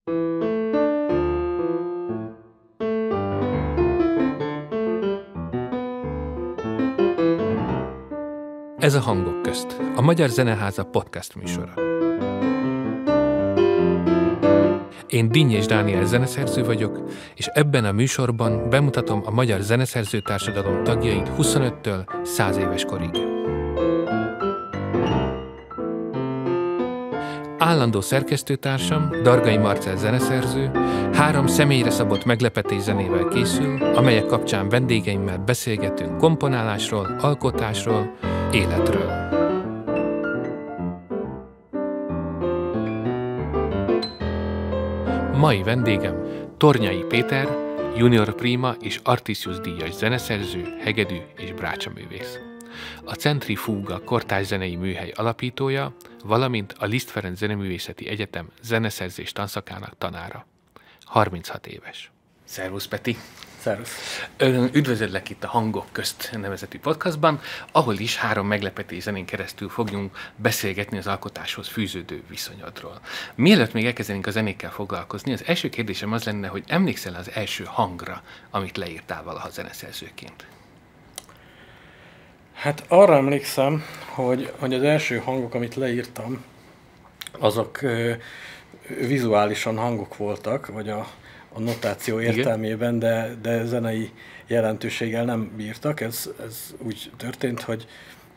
Ez a Hangok közt, a Magyar Zeneháza podcast műsora. Én Dinnyés Dániel zeneszerző vagyok, és ebben a műsorban bemutatom a magyar zeneszerző társadalom tagjait 25-től 100 éves korig. Állandó szerkesztőtársam, Dargai Marcell zeneszerző, 3 személyre szabott meglepetés zenével készül, amelyek kapcsán vendégeimmel beszélgetünk komponálásról, alkotásról, életről. Mai vendégem Tornyai Péter, Junior Prima és Artisius díjas zeneszerző, hegedű és brácsaművész. A Centrifuga kortárs zenei műhely alapítója, valamint a Liszt Ferenc Zeneművészeti Egyetem zeneszerzés tanszakának tanára. 36 éves. Szervusz, Peti! Szervusz! Üdvözöllek itt a Hangok közt nevezetű podcastban, ahol is 3 meglepetés zenén keresztül fogjunk beszélgetni az alkotáshoz fűződő viszonyodról. Mielőtt még elkezdenénk a zenékkel foglalkozni, az első kérdésem az lenne, hogy emlékszel az első hangra, amit leírtál valaha zeneszerzőként? Hát arra emlékszem, hogy az első hangok, amit leírtam, azok vizuálisan hangok voltak, vagy a notáció értelmében, de zenei jelentőséggel nem bírtak. Ez úgy történt, hogy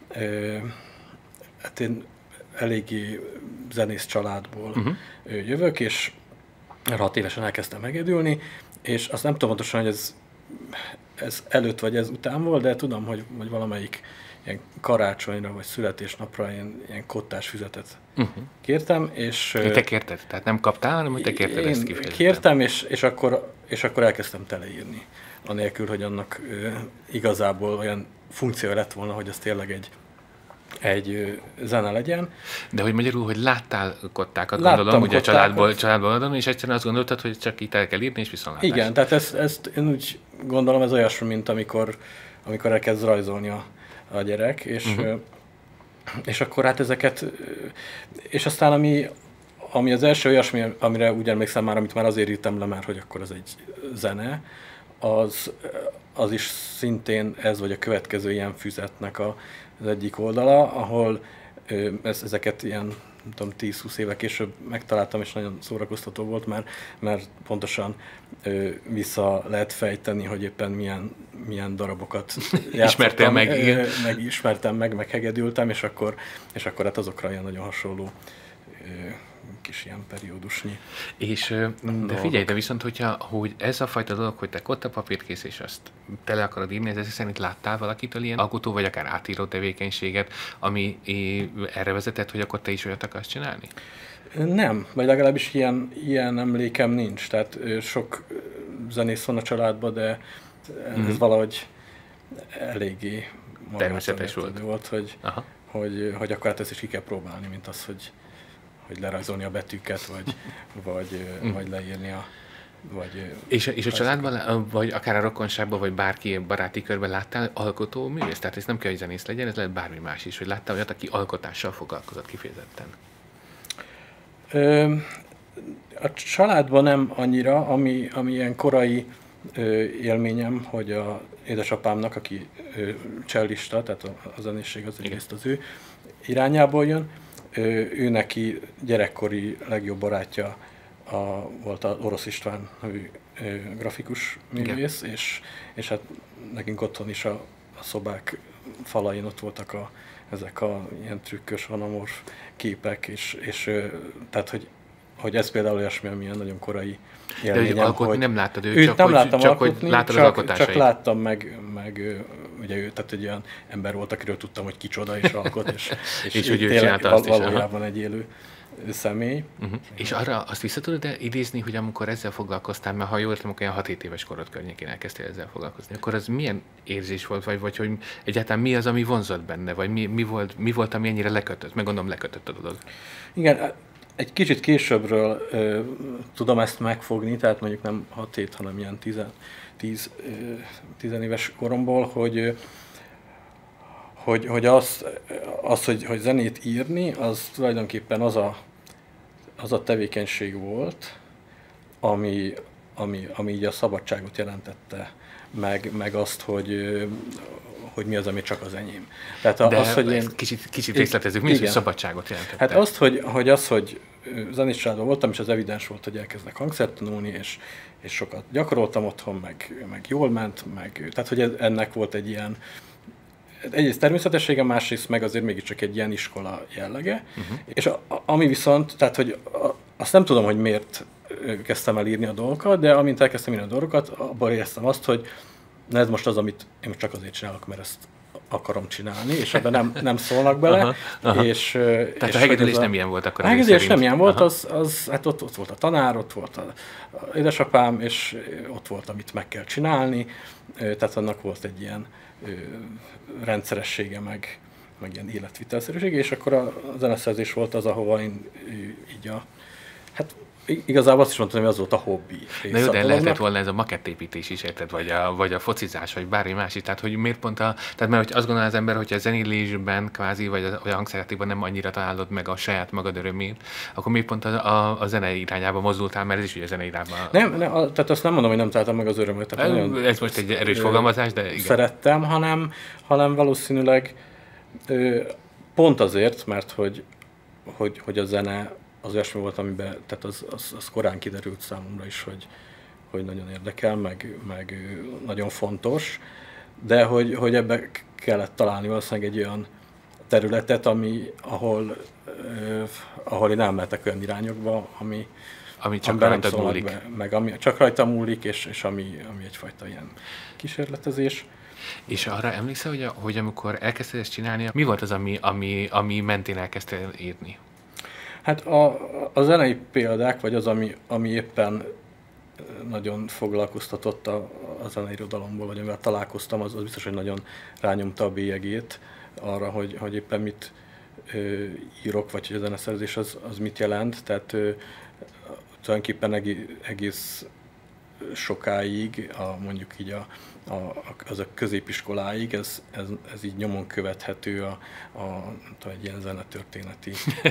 hát én eléggé zenész családból jövök, és 6 évesen elkezdtem hegedülni, és azt nem tudom pontosan, hogy ez előtt vagy ez után volt, de tudom, hogy valamelyik ilyen karácsonyra vagy születésnapra ilyen kottás füzetet kértem, és... Te kérted? Tehát nem kaptál, hanem hogy te kérted ezt kifejezetten? Kértem, és akkor elkezdtem teleírni. Anélkül, hogy annak igazából olyan funkció lett volna, hogy ez tényleg egy zene legyen. De hogy magyarul, hogy láttál kottákat, gondolom, ugye a családból adom, és egyszerűen azt gondoltad, hogy csak itt el kell írni, és viszontlátás. Igen, tehát ezt én úgy gondolom, ez olyasmi, mint amikor elkezd rajzolni a gyerek, és akkor hát ezeket, és aztán ami az első olyasmi, amire úgy emlékszem már, amit már azért írtam le, mert hogy akkor az egy zene, az is szintén ez vagy a következő ilyen füzetnek az egyik oldala, ahol ezeket ilyen, nem tudom, 10-20 éve később megtaláltam, és nagyon szórakoztató volt, mert pontosan vissza lehet fejteni, hogy éppen milyen darabokat ismertem meg hegedültem, és akkor hát azokra ilyen nagyon hasonló kis ilyen periódusnyi. De figyelj, de viszont, hogy ez a fajta dolog, hogy te kottapapírt kész, és azt tele akarod írni, ez szerint láttál valakitől ilyen alkotó, vagy akár átíró tevékenységet, ami erre vezetett, hogy akkor te is olyat akarsz csinálni? Nem, vagy legalábbis ilyen emlékem nincs. Tehát sok zenész van a családban, de ez valahogy eléggé természetes volt. Hogy akkor hát ezt is ki kell próbálni, mint az, hogy lerajzolni a betűket, vagy leírni És a családban, vagy akár a rokonságban, vagy bárki baráti körben láttál alkotó művész? Tehát ez nem kell, hogy zenész legyen, ez lehet bármi más is, hogy láttál olyat, aki alkotással foglalkozott kifejezetten? A családban nem annyira, ami ilyen korai élményem, hogy a édesapámnak, aki csellista, tehát a zenészség az egyrészt az ő irányából jön, ő neki gyerekkori legjobb barátja volt az Orosz István nevű grafikus művész, és hát nekünk otthon is a szobák falain ott voltak ezek a ilyen trükkös, anamorf képek, és tehát, hogy ez például olyasmi, amilyen nagyon korai élményem. De hogy nem láttad őt, csak hogy láttad az alkotásait. Csak láttam meg ugye ő, tehát egy olyan ember volt, akiről tudtam, hogy kicsoda és alkot, és hogy ő csinálta azt is. Valójában egy élő személy. És arra azt vissza tudod idézni, hogy amikor ezzel foglalkoztál, mert ha jól értem, akkor olyan 6-7 éves korod környékén elkezdtél ezzel foglalkozni, akkor az milyen érzés volt, vagy hogy egyáltalán mi az, ami vonzott benne, vagy mi volt, ami ennyire lekötött? Meg gondolom lekötött a dolog. Igen, egy kicsit későbbről tudom ezt megfogni, tehát mondjuk nem 6-7, hanem ilyen 10 éves koromból, hogy hogy zenét írni, az tulajdonképpen az a tevékenység volt, ami így a szabadságot jelentette, meg azt, hogy mi az, ami csak az enyém. Tehát De az, hogy én... kicsit részletezzük, mi az, hogy szabadságot jelentette? Hát azt, hogy zenés családban voltam, és az evidens volt, hogy elkezdek hangszert tanulni, és sokat gyakoroltam otthon, meg jól ment, tehát hogy ennek volt egy ilyen, egyrészt természetessége, másrészt meg azért mégiscsak egy ilyen iskola jellege. És ami viszont, tehát hogy azt nem tudom, hogy miért kezdtem el írni a dolgokat, de amint elkezdtem írni a dolgokat, abban éreztem azt, hogy na ez most az, amit én csak azért csinálok, mert ezt akarom csinálni, és ebben nem szólnak bele. Aha. Tehát a hegedülés nem ilyen volt akkor? A hegedülés nem ilyen volt, hát ott volt a tanár, ott volt a édesapám, és ott volt, amit meg kell csinálni, tehát annak volt egy ilyen rendszeressége, meg ilyen életvitelszerűsége, és akkor a zeneszerzés volt az, ahova én így hát igazából azt is mondtam, hogy az volt a hobbi. Na jó, de lehetett volna ez a makettépítés is, érted? Vagy a focizás, vagy bármi más is. Tehát, hogy miért pont tehát mert azt gondolja az ember, hogy a zenélésben kvázi, vagy a hangszerjátékban nem annyira találod meg a saját magad örömét, akkor miért pont a zene irányába mozdultál, mert ez is ugye a zene irányába. Nem, tehát azt nem mondom, hogy nem találtam meg az örömöt. Ez most egy erős fogalmazás, de igen. Szerettem, hanem valószínűleg pont azért, mert hogy a zene az olyasmi volt, amiben, tehát az korán kiderült számomra is, hogy nagyon érdekel, meg nagyon fontos, de hogy ebbe kellett találni valószínűleg egy olyan területet, ahol én elmehetek olyan irányokba, ami csak rajta múlik. Meg ami csak rajta múlik, és ami egyfajta ilyen kísérletezés. És arra emlékszel, hogy amikor elkezdted ezt csinálni, mi volt az, ami mentén elkezdtél írni? Hát a zenei példák, vagy az, ami éppen nagyon foglalkoztatott a zenei irodalomból, vagy amivel találkoztam, az biztos, hogy nagyon rányomta a bélyegét arra, hogy éppen mit írok, vagy hogy a zeneszerzés az mit jelent. Tehát tulajdonképpen egész sokáig, mondjuk így az a középiskoláig, ez így nyomon követhető egy ilyen zenetörténeti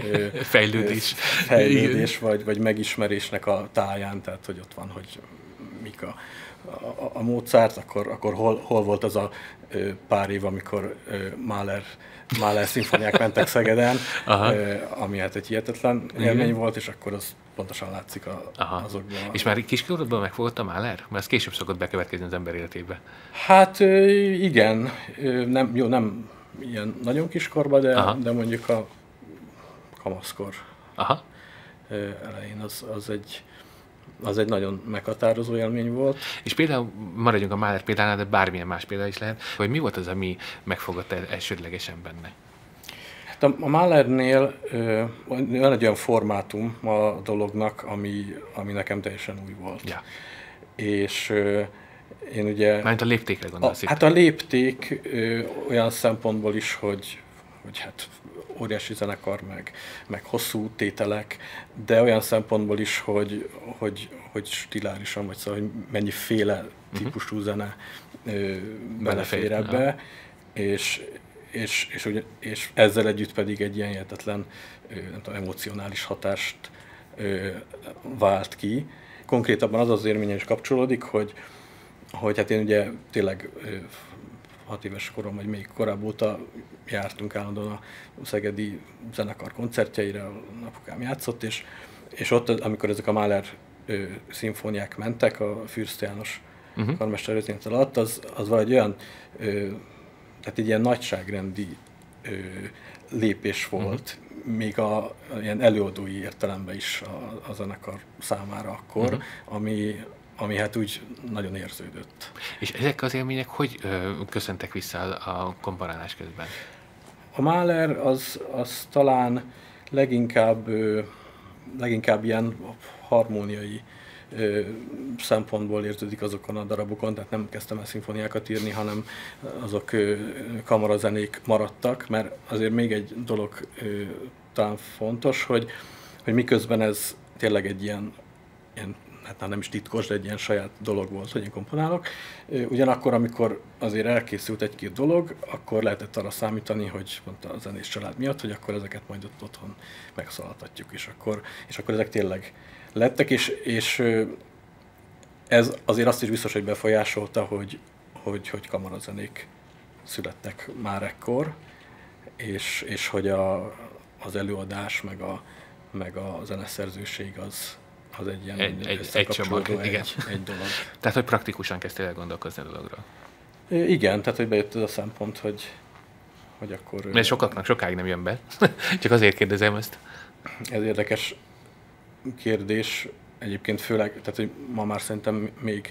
fejlődés vagy megismerésnek a táján, tehát hogy ott van, hogy mik a Mozart, akkor hol volt az a pár év, amikor Mahler szimfóniák mentek Szegeden, ami hát egy hihetetlen élmény volt, és akkor az pontosan látszik azokban. És már kiskorodban megfogott a Mahler? Mert ez később szokott bekövetkezni az ember életébe. Hát igen, nem ilyen nagyon kiskorban, de mondjuk a kamaszkor elején az egy nagyon meghatározó élmény volt. És például maradjunk a Mahler példánál, de bármilyen más példa is lehet, hogy mi volt az, ami megfogott elsődlegesen benne? Hát a Mahlernél van egy olyan formátum a dolognak, ami nekem teljesen új volt. Ja. És én ugye... Mármint a léptékre gondolsz itt. Hát a lépték olyan szempontból is, hogy hát óriási zenekar, meg hosszú tételek, de olyan szempontból is, hogy stilárisan, vagy szóval, hogy mennyiféle típusú zene belefér ebbe, és ezzel együtt pedig egy ilyen hihetetlen emocionális hatást vált ki. Konkrétabban az élményen is kapcsolódik, hogy hát én ugye tényleg 6 éves korom, vagy még korábban óta jártunk állandóan a szegedi zenekar koncertjeire, apukám játszott, és ott, amikor ezek a Mahler szimfóniák mentek, a Fürst János karmestervezénylet alatt, az valahogy olyan, tehát egy ilyen nagyságrendi lépés volt, még ilyen előadói értelemben is a zenekar számára akkor, ami hát úgy nagyon érződött. És ezek az élmények hogy köszöntek vissza a komponálás közben? A Mahler az talán leginkább ilyen harmóniai szempontból érződik azokon a darabokon, tehát nem kezdtem el szimfóniákat írni, hanem azok kamarazenék maradtak, mert azért még egy dolog talán fontos, hogy miközben ez tényleg egy ilyen hát nem is titkos, de egy ilyen saját dolog volt, hogy én komponálok. Ugyanakkor, amikor azért elkészült egy-két dolog, akkor lehetett arra számítani, hogy pont a zenés család miatt, hogy akkor ezeket majd ott otthon megszólaltatjuk, és akkor ezek tényleg lettek, és ez azért azt is biztos, hogy befolyásolta, hogy kamarazenék születtek már ekkor, és hogy az előadás, meg a zeneszerzőség az egy ilyen egy csomag, igen. Egy dolog. Tehát, hogy praktikusan kezdtél el gondolkozni a dologról. Igen, tehát, hogy bejött ez a szempont, hogy akkor... Mert sokaknak sokáig nem jön be. Csak azért kérdezem ezt. Ez érdekes kérdés. Egyébként főleg, tehát, hogy ma már szerintem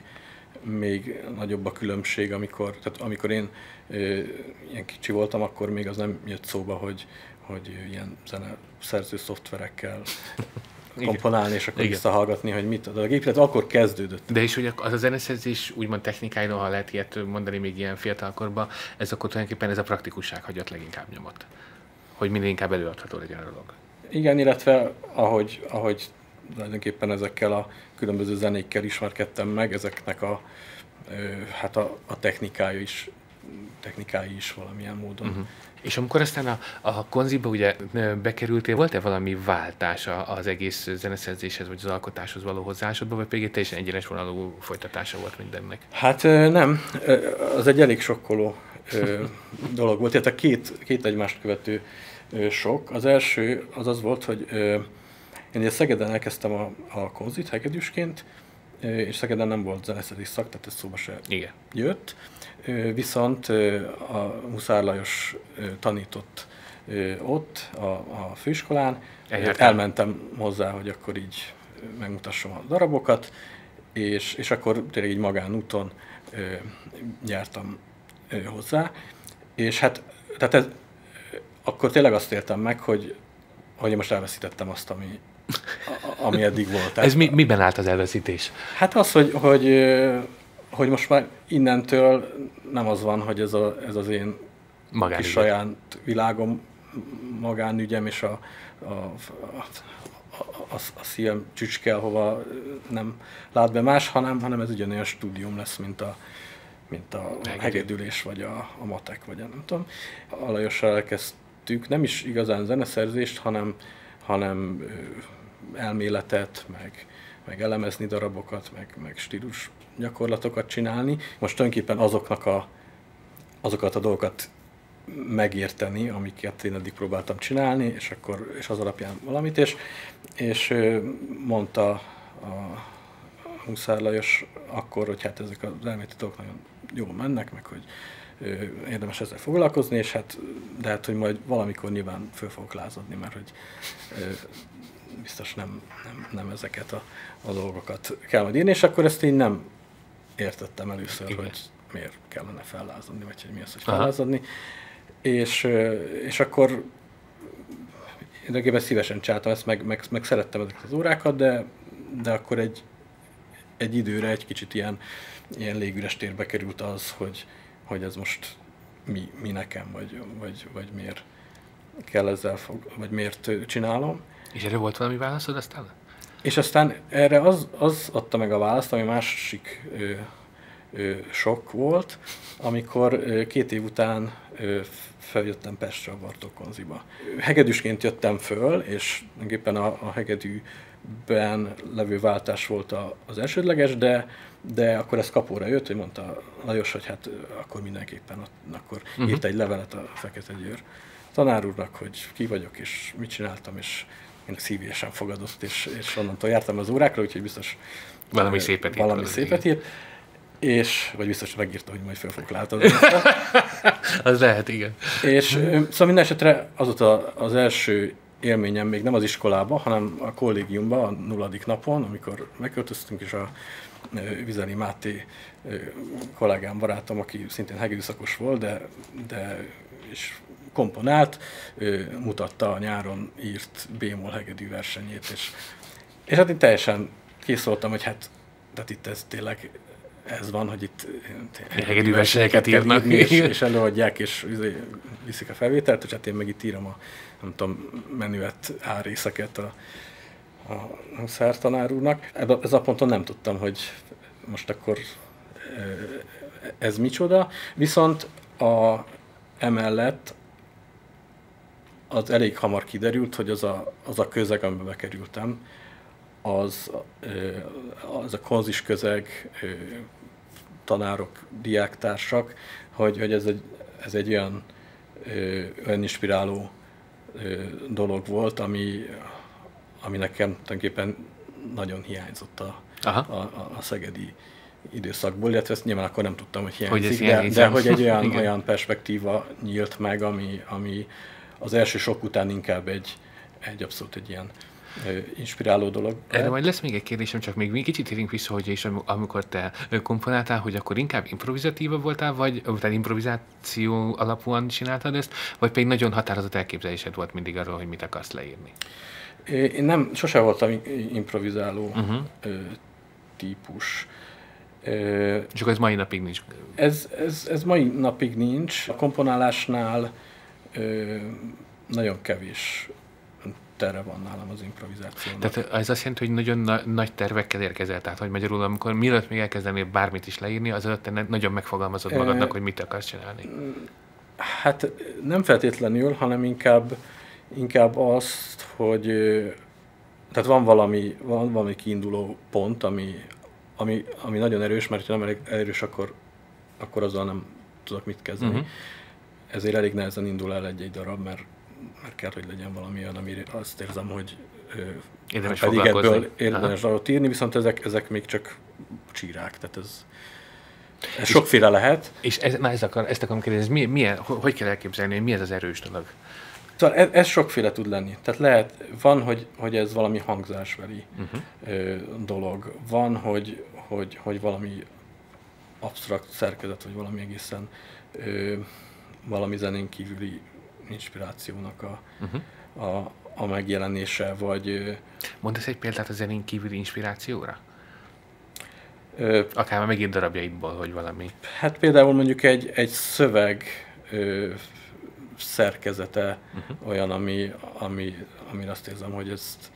még nagyobb a különbség, amikor én ilyen kicsi voltam, akkor még az nem jött szóba, hogy ilyen zeneszerző szoftverekkel komponálni, és akkor visszahallgatni, hogy mit ad a gép, tehát akkor kezdődött. De és hogy az a zeneszerzés, úgymond technikai, ha lehet ilyet mondani még ilyen fiatalkorban, ez akkor tulajdonképpen ez a praktikusság hagyott leginkább nyomot. Hogy minél inkább előadható legyen a dolog. Igen, illetve ahogy tulajdonképpen ezekkel a különböző zenékkel ismerkedtem meg, ezeknek a technikái is valamilyen módon. Uh-huh. És amikor aztán a konziba ugye bekerültél, volt-e valami váltás az egész zeneszerzéshez, vagy az alkotáshoz való hozzáállásodban, vagy pedig teljesen egyenes vonalú folytatása volt mindennek? Hát nem, az egy elég sokkoló dolog volt, tehát két egymást követő sok. Az első az volt, hogy én ugye Szegeden elkezdtem a konzit hegedűsként, és Szegeden nem volt zeneszerzés szak, tehát ez szóba se jött. Viszont a Huszár Lajos tanított ott a főiskolán. Elmentem hozzá, hogy akkor így megmutassam a darabokat, és akkor tényleg így magánúton jártam hozzá. És hát tehát akkor tényleg azt éltem meg, hogy én most elveszítettem azt, ami eddig volt. Ez miben állt az elveszítés? Hát az, hogy most már innentől nem az van, hogy ez az én kis saját világom, magánügyem, és a szívem csücske, ahova nem lát be más, hanem ez ugyanolyan stúdium lesz, mint a hegedülés, vagy a matek, vagy nem tudom. A Lajossal elkezdtük nem is igazán zeneszerzést, hanem elméletet, meg elemezni darabokat, meg stílus gyakorlatokat csinálni. Most tulajdonképpen azokat a dolgokat megérteni, amiket én eddig próbáltam csinálni, és az alapján valamit, és mondta a Huszár Lajos akkor, hogy hát ezek az elméleti dolgok nagyon jól mennek, meg hogy érdemes ezzel foglalkozni, és de hát, hogy majd valamikor nyilván föl fogok lázadni, mert hogy biztos nem ezeket a dolgokat kell majd írni, és akkor ezt én nem értettem először, igen, hogy miért kellene fellázadni, vagy hogy mi az, hogy fellázadni. És akkor én szívesen csináltam ezt, meg szerettem ezeket az órákat, de akkor egy időre egy kicsit ilyen légüres térbe került az, hogy ez most mi nekem, vagy miért kell ezzel vagy miért csinálom. És erre volt valami válaszod aztán? És aztán erre az adta meg a választ, ami másik sok volt, amikor 2 év után feljöttem Pestre a Bartók konziba. Hegedűsként jöttem föl, és éppen a hegedűben levő váltás volt az elsődleges, de akkor ez kapóra jött, hogy mondta Lajos, hogy hát akkor mindenképpen akkor írt egy levelet a Fekete Győr tanár úrnak, hogy ki vagyok, és mit csináltam, és én szívesen fogadott, és onnantól jártam az órákra, úgyhogy biztos valami szépet írt. Vagy biztos megírta, hogy majd fel fogok látni. Az lehet, igen. És szóval minden esetre azóta az első élményem még nem az iskolában, hanem a kollégiumban, a 0. napon, amikor megköltöztünk, és a Vizeli Máté kollégám, barátom, aki szintén hegedűszakos volt, de és komponált, mutatta a nyáron írt B-moll hegedű versenyét, és hát én teljesen kész voltam, hogy hát itt ez tényleg ez van, hogy itt hegedű versenyeket írnak, és előadják, és viszik a felvételt, és hát én meg itt írom a, nem tudom, menüet, A-részeket a Huszár tanár úrnak. Ez a ponton nem tudtam, hogy most akkor ez micsoda, viszont emellett az elég hamar kiderült, hogy az a közeg, amiben bekerültem, az a konzis közeg, tanárok, diáktársak, hogy ez egy olyan inspiráló dolog volt, ami nekem tulajdonképpen nagyon hiányzott a szegedi időszakból, illetve ezt nyilván akkor nem tudtam, hogy hiányzik, de hogy egy olyan perspektíva nyílt meg, ami az első sok után inkább egy abszolút egy ilyen inspiráló dolog. Erre majd lesz még egy kérdésem, csak még kicsit érünk vissza, hogy és amikor te komponáltál, hogy akkor inkább improvizatíva voltál, vagy tehát improvizáció alapúan csináltad ezt, vagy pedig nagyon határozott elképzelésed volt mindig arról, hogy mit akarsz leírni? Én sose voltam improvizáló típus. És akkor ez mai napig nincs? Ez mai napig nincs. A komponálásnál nagyon kevés terve van nálam az improvizációnak. Tehát ez azt jelenti, hogy nagyon nagy tervekkel érkezel, tehát hogy magyarul, amikor mielőtt még elkezdenél bármit is leírni, az előtt te nagyon megfogalmazod magadnak, hogy mit akarsz csinálni. Hát nem feltétlenül, hanem inkább azt, hogy tehát van valami kiinduló pont, ami nagyon erős, mert ha nem erős, akkor azzal nem tudok mit kezdeni. Ezért elég nehezen indul el egy darab, mert kell, hogy legyen valami olyan, amire azt érzem, hogy érdemes pedig ebből foglalkozni. érdemes darabot írni, viszont ezek még csak csírák, tehát ez sokféle lehet. És ezt akarom kérdezni, hogy kell elképzelni, hogy mi ez az erős dolog? Szóval ez sokféle tud lenni. Tehát van, hogy ez valami hangzásbeli dolog. Van, hogy valami absztrakt szerkezet, vagy valami egészen valami zenén kívüli inspirációnak a megjelenése, vagy... Mondasz egy példát a zenén kívüli inspirációra? Akár már megint darabjaidból, hogy valami. Hát például mondjuk egy szöveg szerkezete olyan, ami azt érzem, hogy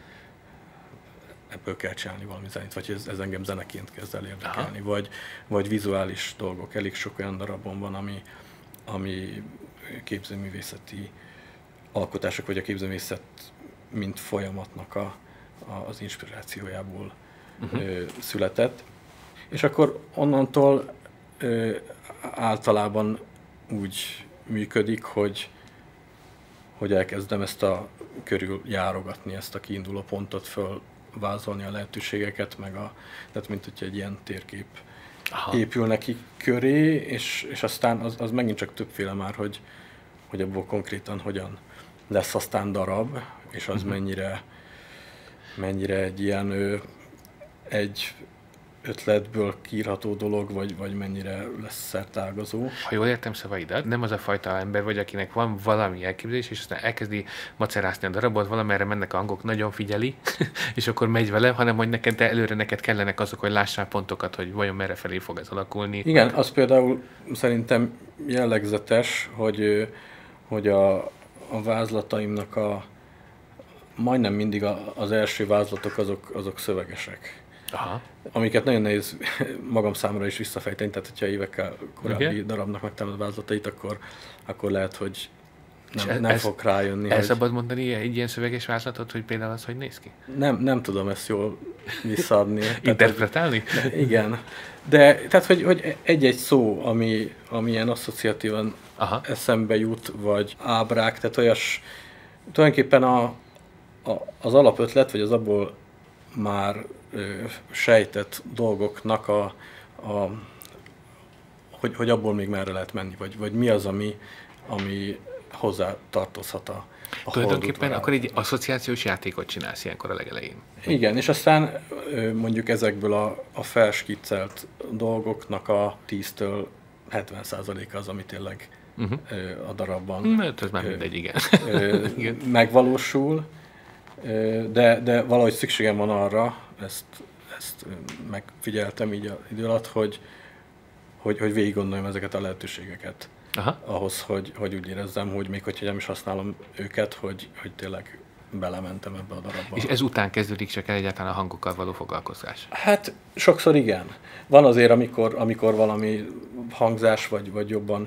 ebből kell csinálni valami zenét, vagy ez engem zeneként kezd el érdekelni, vagy vizuális dolgok. Elég sok olyan darabon van, ami képzőművészeti alkotások, vagy a képzőművészet mint folyamatnak az inspirációjából született. És akkor onnantól általában úgy működik, hogy elkezdem körüljárogatni ezt a kiinduló pontot, fölvázolni a lehetőségeket, tehát mint hogyha egy ilyen térkép épül neki köré, és aztán az megint csak többféle már, hogy abból konkrétan hogyan lesz aztán darab, és az mennyire egy ilyen egy ötletből kiírható dolog, vagy mennyire lesz szertágazó. Ha jól értem szavaidat, nem az a fajta ember vagy, akinek van valami elképzelés, és aztán elkezdi macerászni a darabot, valamerre mennek a hangok, nagyon figyeli, és akkor megy vele, hanem hogy neked kellenek azok, hogy lássál pontokat, hogy vajon merre felé fog ez alakulni. Igen, az például szerintem jellegzetes, hogy a vázlataimnak majdnem mindig az első vázlatok azok szövegesek. Aha. Amiket nagyon nehéz magam számára is visszafejteni, tehát hogyha évekkel korábbi darabnak megtámad vázlatait, akkor lehet, hogy nem fog rájönni. El szabad mondani egy ilyen szöveges vázlatot, hogy például az, hogy néz ki? Nem tudom ezt jól visszaadni. Interpretálni? Igen. De tehát, hogy egy-egy szó, ami ilyen asszociatívan eszembe jut, vagy ábrák, tehát tulajdonképpen az alapötlet, vagy az abból már sejtett dolgoknak hogy abból még merre lehet menni, vagy mi az, ami hozzá tartozhat a tulajdonképpen akkor egy asszociációs játékot csinálsz ilyenkor a legelején. Igen, és aztán mondjuk ezekből a felskiccelt dolgoknak a 10-től 70%-a az, ami tényleg a darabban ez már mindegy, igen. Megvalósul, de valahogy szükségem van arra, ezt megfigyeltem így az idő alatt, hogy végig gondoljam ezeket a lehetőségeket. Ahhoz, hogy úgy érezzem, hogy még hogyha nem is használom őket, hogy tényleg belementem ebbe a darabba. És ez után kezdődik csak el egyáltalán a hangokkal való foglalkozás? Hát sokszor igen. Van azért, amikor valami hangzás, vagy jobban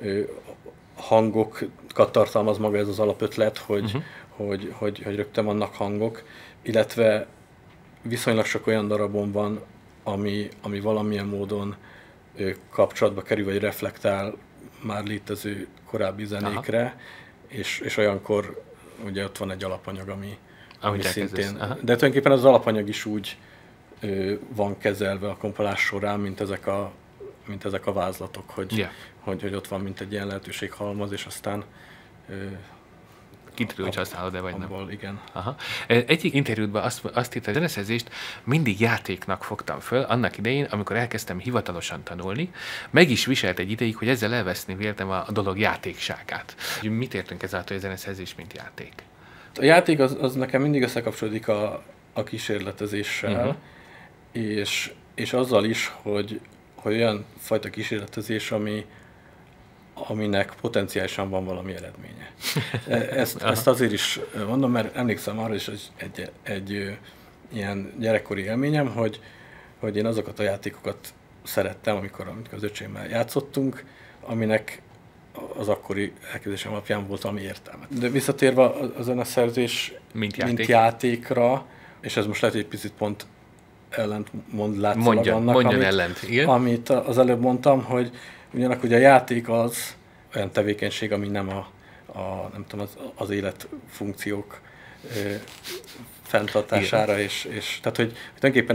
hangokat tartalmaz maga ez az alapötlet, hogy rögtön vannak hangok, illetve viszonylag sok olyan darabon van, ami valamilyen módon kapcsolatba kerül, vagy reflektál már létező korábbi zenékre, és olyankor ugye ott van egy alapanyag, ami szintén... De tulajdonképpen az alapanyag is úgy van kezelve a kompolás során, mint ezek a vázlatok, hogy ott van mint egy ilyen lehetőséghalmaz, és aztán kiderül, hogy használod-e vagy abból, nem. Igen. Aha. Egyik interjútban azt írt, a zeneszerzést mindig játéknak fogtam föl, annak idején, amikor elkezdtem hivatalosan tanulni, meg is viselt egy ideig, hogy ezzel elveszni véltem a dolog játékságát. Mit értünk ezáltal, hogy a zeneszerzés mint játék? A játék az nekem mindig összekapcsolódik a kísérletezéssel, és azzal is, hogy olyan fajta kísérletezés, aminek potenciálisan van valami eredménye. Ezt azért is mondom, mert emlékszem arra is, hogy egy ilyen gyerekkori élményem, hogy én azokat a játékokat szerettem, amikor az öcsémmel játszottunk, aminek az akkori elképzelésem alapján volt valami értelme. De visszatérve a zeneszerzés mint játékra, és ez most lehet, hogy egy picit pont ellentmond látszólag annak, amit az előbb mondtam, hogy ugyanakkor ugye a játék az olyan tevékenység, ami nem nem tudom, az életfunkciók fenntartására, és tehát, hogy tulajdonképpen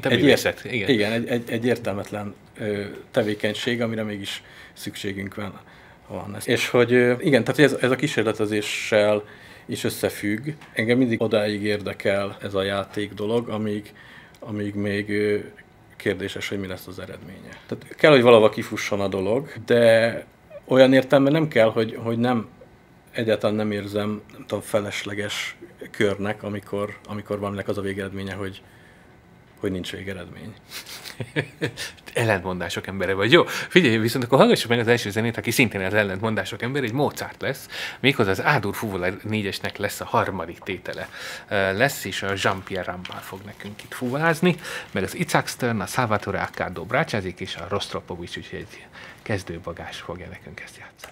egy értelmetlen tevékenység, amire mégis szükségünk van. És hogy igen, tehát ez a kísérletezéssel is összefügg. Engem mindig odáig érdekel ez a játék dolog, amíg még kérdéses, hogy mi lesz az eredménye. Tehát kell, hogy valahol kifusson a dolog, de olyan értelemben nem kell, hogy egyáltalán nem érzem, nem tudom, felesleges körnek, amikor valaminek az a végeredménye, hogy nincs végeredmény. Ellentmondások embere vagy. Jó, figyelj, viszont akkor hallgassuk meg az első zenét, aki szintén az ellentmondások ember, egy Mozart lesz, méghozzá az A-dur Fuvola 4-esnek lesz a harmadik tétele. Lesz, és a Jean-Pierre Rampal fog nekünk itt fuvolázni, meg az Itzhak Stern, a Salvatore Accardo brácsázik, és a Rostropovich, úgyhogy egy kezdőbagás fogja nekünk ezt játszani.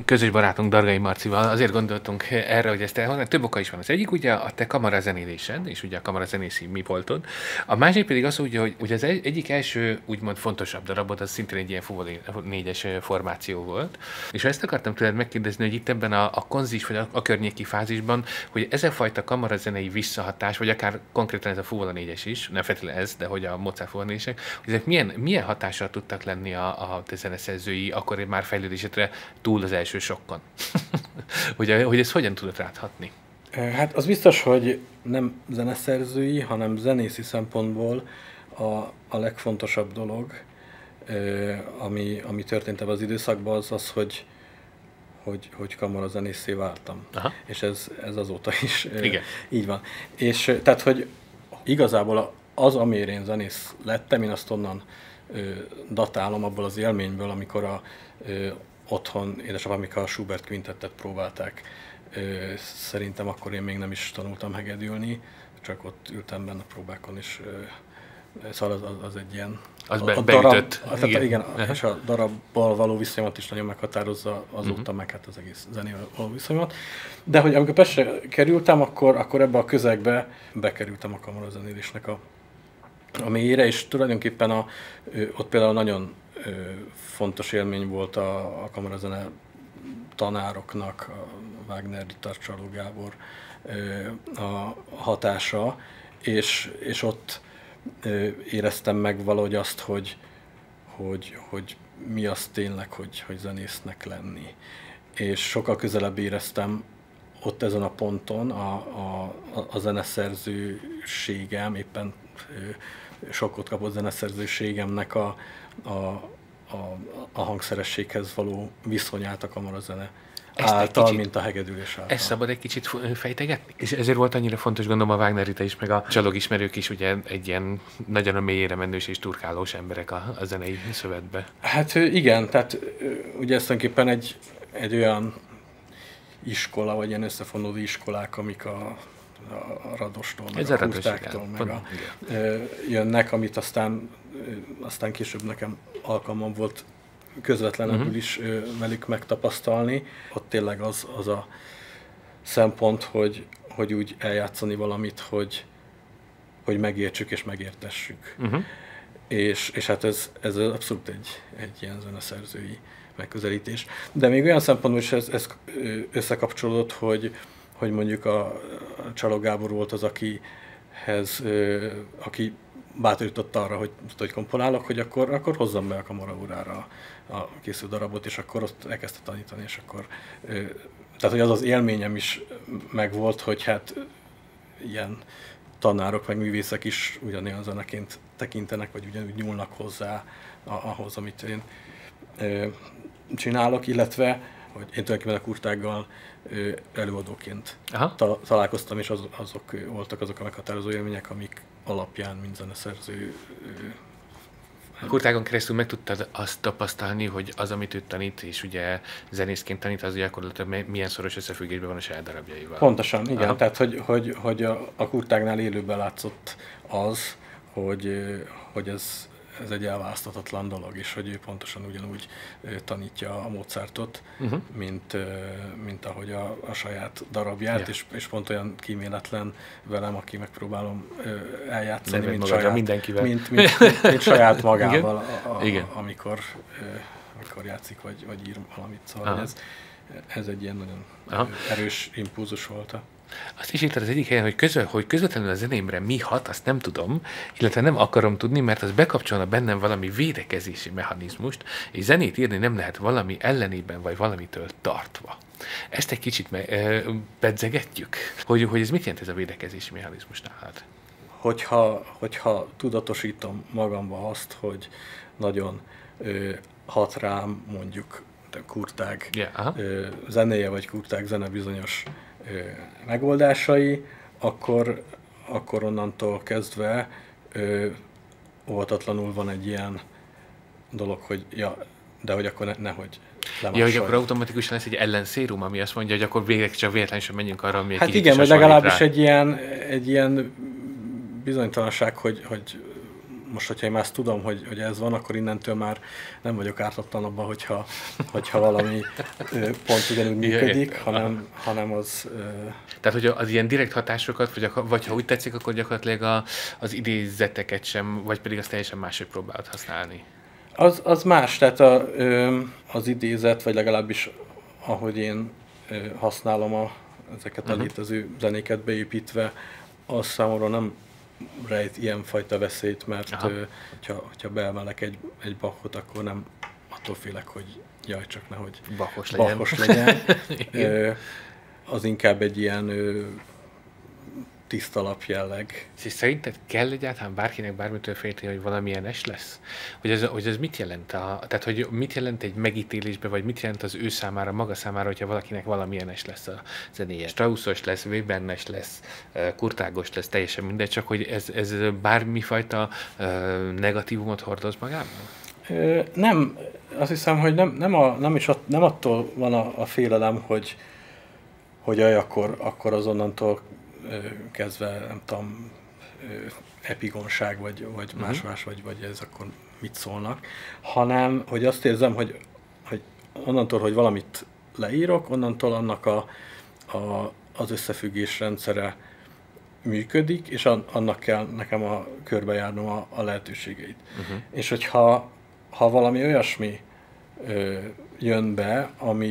közös barátunk Dargai Marcival azért gondoltunk erre, hogy ezt elhozni. Több oka is van. Az egyik ugye a te kamarazenélésed, és ugye a kamarazenészi mi voltod. A másik pedig az, hogy az egyik első úgymond fontosabb darabod, az szintén egy ilyen Fuvo 4-es formáció volt. És ezt akartam tőled megkérdezni, hogy itt ebben a konzis vagy a környéki fázisban, hogy ez a fajta kamarazenei visszahatás, vagy akár konkrétan ez a Fuvo 4-es is, nem feltétlenül ez, de hogy a Mozart Fuvo 4-esek, hogy ezek milyen hatással tudtak lenni a te zeneszerzői akkor már fejlődésedre túl az első sokkon? hogy ez hogyan tudott rád hatni? Hát az biztos, hogy nem zeneszerzői, hanem zenészi szempontból a legfontosabb dolog, ami történt ebben az időszakban, az, hogy kamarazenészé váltam. Aha. És ez azóta is így van. És tehát, hogy igazából az, amiért én zenész lettem, én azt onnan datálom abból az élményből, amikor otthon édesapámik a Schubert Quintettet próbálták. Szerintem akkor én még nem is tanultam hegedülni, csak ott ültem benne a próbákon, és szóval az egy ilyen... Az beütött. Igen, és a darabbal való viszonyomat is nagyon meghatározza azóta, meg hát az egész zenével való viszonyomat. De hogy amikor Pestre kerültem, akkor ebbe a közegbe bekerültem a kamarazenélésnek a mélyére, és tulajdonképpen ott például nagyon fontos élmény volt a kamarazene tanároknak, a Wagner, Ritter, Csaló Gábor a hatása, és ott éreztem meg valahogy azt, hogy mi az tényleg, hogy zenésznek lenni. És sokkal közelebb éreztem ott ezen a ponton a zeneszerzőségem, éppen sokkot kapott zeneszerzőségemnek a hangszerességhez való viszonyát a kamarazene által, mint a hegedülés által. Ezt szabad egy kicsit fejtegetni? És ezért volt annyira fontos, gondolom, a Wagner Rita is, meg a csalog ismerők is, ugye egy ilyen nagyon a mélyére menős és turkálós emberek a zenei szövetbe. Hát igen, tehát ugye ez tulajdonképpen egy olyan iskola, vagy ilyen összefonódó iskolák, amik a Radostól, meg a Kurtáktól, jönnek, amit aztán később nekem alkalmam volt közvetlenebbül is velük megtapasztalni. Ott tényleg az a szempont, hogy úgy eljátszani valamit, hogy megértsük és megértessük. És hát ez abszolút egy ilyen zeneszerzői megközelítés. De még olyan szempontból is ez összekapcsolódott, hogy mondjuk a Csaló Gábor volt az, aki bátorította arra, hogy komponálok, hogy akkor hozzam be a kamaraórára a készült darabot, és akkor ott elkezdte tanítani, és akkor... Tehát, hogy az élményem is megvolt, hogy hát ilyen tanárok, meg művészek is ugyanilyen zeneként tekintenek, vagy ugyanúgy nyúlnak hozzá ahhoz, amit én csinálok, illetve, hogy én tulajdonképpen a Kurtággal előadóként találkoztam, és azok voltak azok a meghatározó élmények, amik alapján, mint zeneszerző. A Kurtágon keresztül meg tudtad azt tapasztalni, hogy az, amit ő tanít, és ugye zenészként tanít, az gyakorlatilag milyen szoros összefüggésben van a saját darabjaival. Pontosan, igen. Aha. Tehát, hogy a Kurtágnál élőben látszott az, hogy ez egy elválaszthatatlan dolog, és hogy ő pontosan ugyanúgy tanítja a Mozartot, mint ahogy a saját darabját, és pont olyan kíméletlen velem, aki megpróbálom eljátszani, mint saját magával, amikor játszik, vagy ír valamit. Szóval ez egy ilyen nagyon erős impulzus volt. Azt is írtad az egyik helyen, hogy közvetlenül a zenémre mi hat, azt nem tudom, illetve nem akarom tudni, mert az bekapcsolna bennem valami védekezési mechanizmust, és zenét írni nem lehet valami ellenében, vagy valamitől tartva. Ezt egy kicsit pedzegetjük, hogy ez mit jelent ez a védekezési mechanizmus nálad? Hogyha tudatosítom magamba azt, hogy nagyon hat rám mondjuk Kurtág zenéje, vagy Kurtág zene bizonyos megoldásai, akkor onnantól kezdve óvatatlanul van egy ilyen dolog, hogy de hogy akkor nehogy lemásolj. Hogy akkor automatikusan lesz egy ellenszérum, ami azt mondja, hogy akkor csak véletlenül sem menjünk arra, ami egy hát igen, vagy legalábbis egy ilyen bizonytalanság, hogy most, hogyha én már ezt tudom, hogy ez van, akkor innentől már nem vagyok ártatlan abban, hogyha valami pont ugyanúgy működik, hanem az... Tehát, hogy az ilyen direkt hatásokat, vagy ha úgy tetszik, akkor gyakorlatilag az idézeteket sem, vagy pedig azt teljesen máshogy próbálod használni. Az más, tehát az idézet, vagy legalábbis ahogy én használom ezeket a létező zenéket beépítve, az számomra nem rejt ilyenfajta veszélyt, mert hogyha beemelek egy Bachot, akkor nem attól félek, hogy jaj, csak nehogy Bachos legyen. Az inkább egy ilyen tiszta lapjelleg. És szerinted kell egyáltalán bárkinek bármitől félteni, hogy valamilyenes lesz? Hogy ez mit jelent? Tehát, hogy mit jelent egy megítélésbe, vagy mit jelent az ő számára, maga számára, hogyha valakinek valamilyenes lesz a zenéje? Straussos lesz, Webernes lesz, Kurtágos lesz, teljesen mindegy, csak hogy ez bármifajta negatívumot hordoz magában? Nem, azt hiszem, hogy nem attól van a félelem, hogy akkor azonnantól kezdve, nem tudom, epigonság, vagy más, vagy ez akkor mit szólnak, hanem, hogy azt érzem, hogy onnantól, hogy valamit leírok, onnantól annak az összefüggés rendszere működik, és annak kell nekem körbejárnom a lehetőségeit. És hogyha valami olyasmi jön be,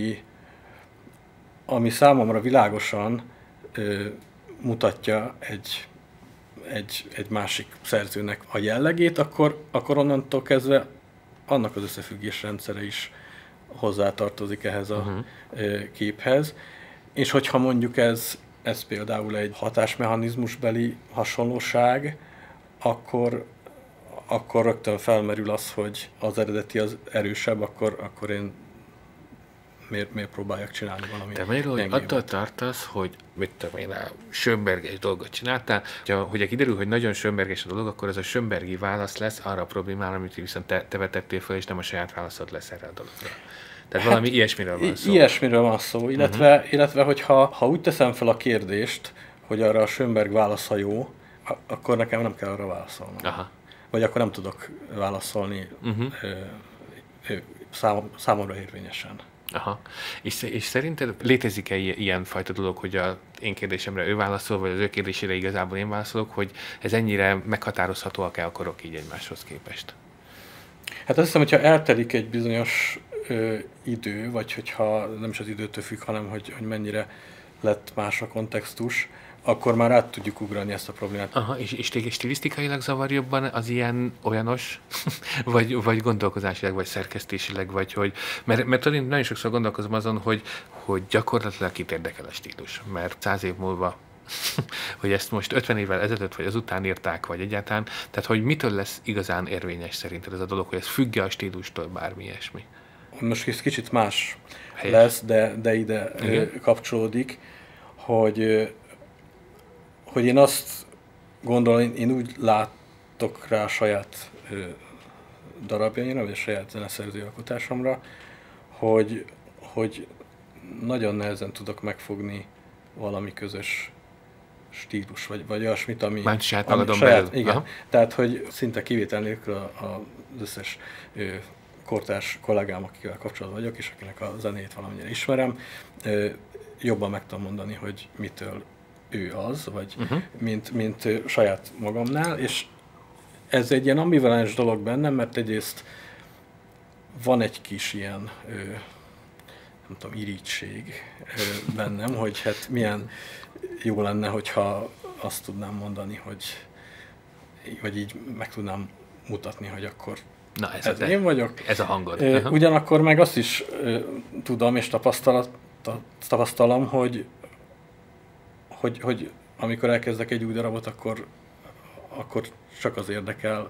ami számomra világosan mutatja egy másik szerzőnek a jellegét, akkor onnantól kezdve annak az összefüggés rendszere is hozzátartozik ehhez a képhez. És hogyha mondjuk ez például egy hatásmechanizmusbeli hasonlóság, akkor rögtön felmerül az, hogy az eredeti az erősebb, akkor én miért próbáljak csinálni valamit. Te magyarul, hogy attól tartasz, hogy mit tudom én, a Schönberges dolgot csináltál, hogyha kiderül, hogy nagyon Schönberges a dolog, akkor ez a Schönbergi válasz lesz arra a problémára, amit viszont te vetettél fel, és nem a saját válaszod lesz erre a dologra. Tehát valami ilyesmiről van szó. Ilyesmiről van szó, illetve hogyha úgy teszem fel a kérdést, hogy arra a Schönberg válasza jó, akkor nekem nem kell arra válaszolnom. Aha. Vagy akkor nem tudok válaszolni számomra érvényesen. Aha. És szerinted létezik-e ilyen fajta dolog, hogy az én kérdésemre ő válaszol, vagy az ő kérdésére igazából én válaszolok, hogy ez ennyire meghatározhatóak-e a korok így egymáshoz képest? Hát azt hiszem, hogyha eltelik egy bizonyos idő, vagy hogyha nem is az időtől függ, hanem hogy mennyire lett más a kontextus, akkor már át tudjuk ugrani ezt a problémát. Aha, és téged stilisztikailag zavar jobban az ilyen olyanos, vagy gondolkozásilag, vagy szerkesztésileg, vagy hogy... Mert én nagyon sokszor gondolkozom azon, hogy gyakorlatilag kit érdekel a stílus, mert 100 év múlva hogy ezt most 50 évvel ezelőtt, vagy azután írták, vagy egyáltalán, tehát hogy mitől lesz igazán érvényes szerinted ez a dolog, hogy ez függ a stílustól, bármi ilyesmi? Most ez kicsit más lesz, de ide kapcsolódik, hogy én azt gondolom, én úgy látok rá a saját darabjaimra, vagy a saját zeneszerzői alkotásomra, hogy nagyon nehezen tudok megfogni valami közös stílus, vagy olyasmit, ami... Már saját magadon belül. Igen. Aha. Tehát, hogy szinte kivétel nélkül az összes kortárs kollégám, akikkel kapcsolatban vagyok, és akinek a zenét valamennyire ismerem, jobban meg tudom mondani, hogy mitől ő az, vagy mint saját magamnál, és ez egy ilyen ambivalens dolog bennem, mert egyrészt van egy kis ilyen, nem tudom, irigység bennem, hogy hát milyen jó lenne, hogyha azt tudnám mondani, vagy így meg tudnám mutatni, hogy akkor na, ez én vagyok. Ez a hangod. Ugyanakkor meg azt is tudom és tapasztalom, hogy amikor elkezdek egy új darabot, akkor csak az érdekel,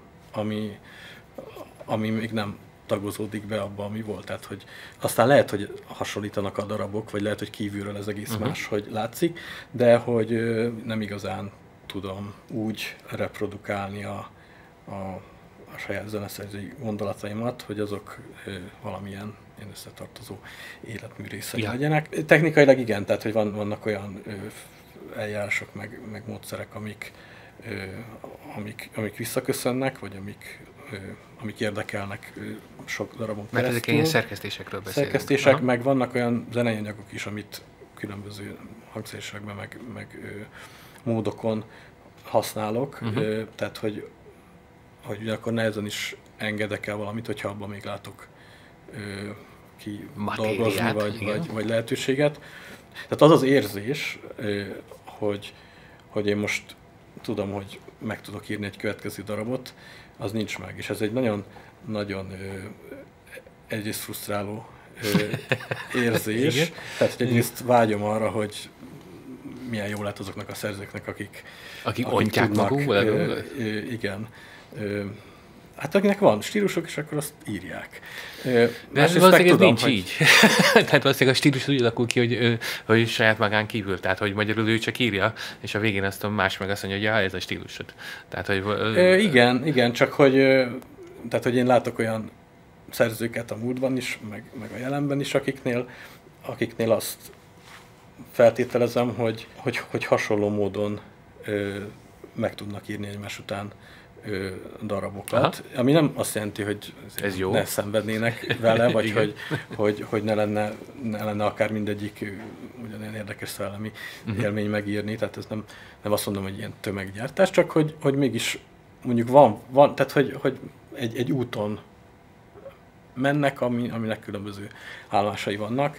ami még nem tagozódik be abba, ami volt. Tehát, hogy aztán lehet, hogy hasonlítanak a darabok, vagy lehet, hogy kívülről ez egész más, hogy látszik, de hogy nem igazán tudom úgy reprodukálni a saját zeneszerzői gondolataimat, hogy azok valamilyen ilyen összetartozó életmű részei legyenek. Technikailag igen, tehát hogy vannak olyan eljárások, meg módszerek, amik amik visszaköszönnek, vagy amik érdekelnek sok darabon Mert keresztül. ezek ilyen szerkesztésekről beszélünk. Szerkesztések, aha. Meg vannak olyan zenei anyagok is, amit különböző hangszeresekben, meg módokon használok. Tehát, hogy akkor nehezen is engedek el valamit, hogyha abban még látok ki dolgozni, vagy lehetőséget. Tehát az az érzés, hogy én most tudom, hogy meg tudok írni egy következő darabot, az nincs meg. És ez egy nagyon egyrészt frusztráló érzés. Tehát, hogy egyrészt vágyom arra, hogy milyen jó lett azoknak a szerzőknek, akik ontják magukból. Igen. Hát akinek van stílusok, és akkor azt írják. De ez valószínűleg nincs így. Tehát valószínűleg a stílus úgy alakul ki, hogy saját magán kívül. Tehát, hogy magyarul ő csak írja, és a végén azt más meg azt mondja, hogy ja, ez a stílusod. Tehát, hogy... Igen, csak hogy én látok olyan szerzőket a múltban is, meg a jelenben is, akiknél azt feltételezem, hogy hasonló módon meg tudnak írni egymás után darabokat, aha. Ami nem azt jelenti, hogy ez jó. Ne szenvednének vele, vagy hogy ne lenne akár mindegyik ugyanilyen érdekes szellemi élmény megírni, tehát ez nem azt mondom, hogy ilyen tömeggyártás, csak hogy mégis mondjuk van tehát hogy egy úton mennek, aminek különböző állomásai vannak.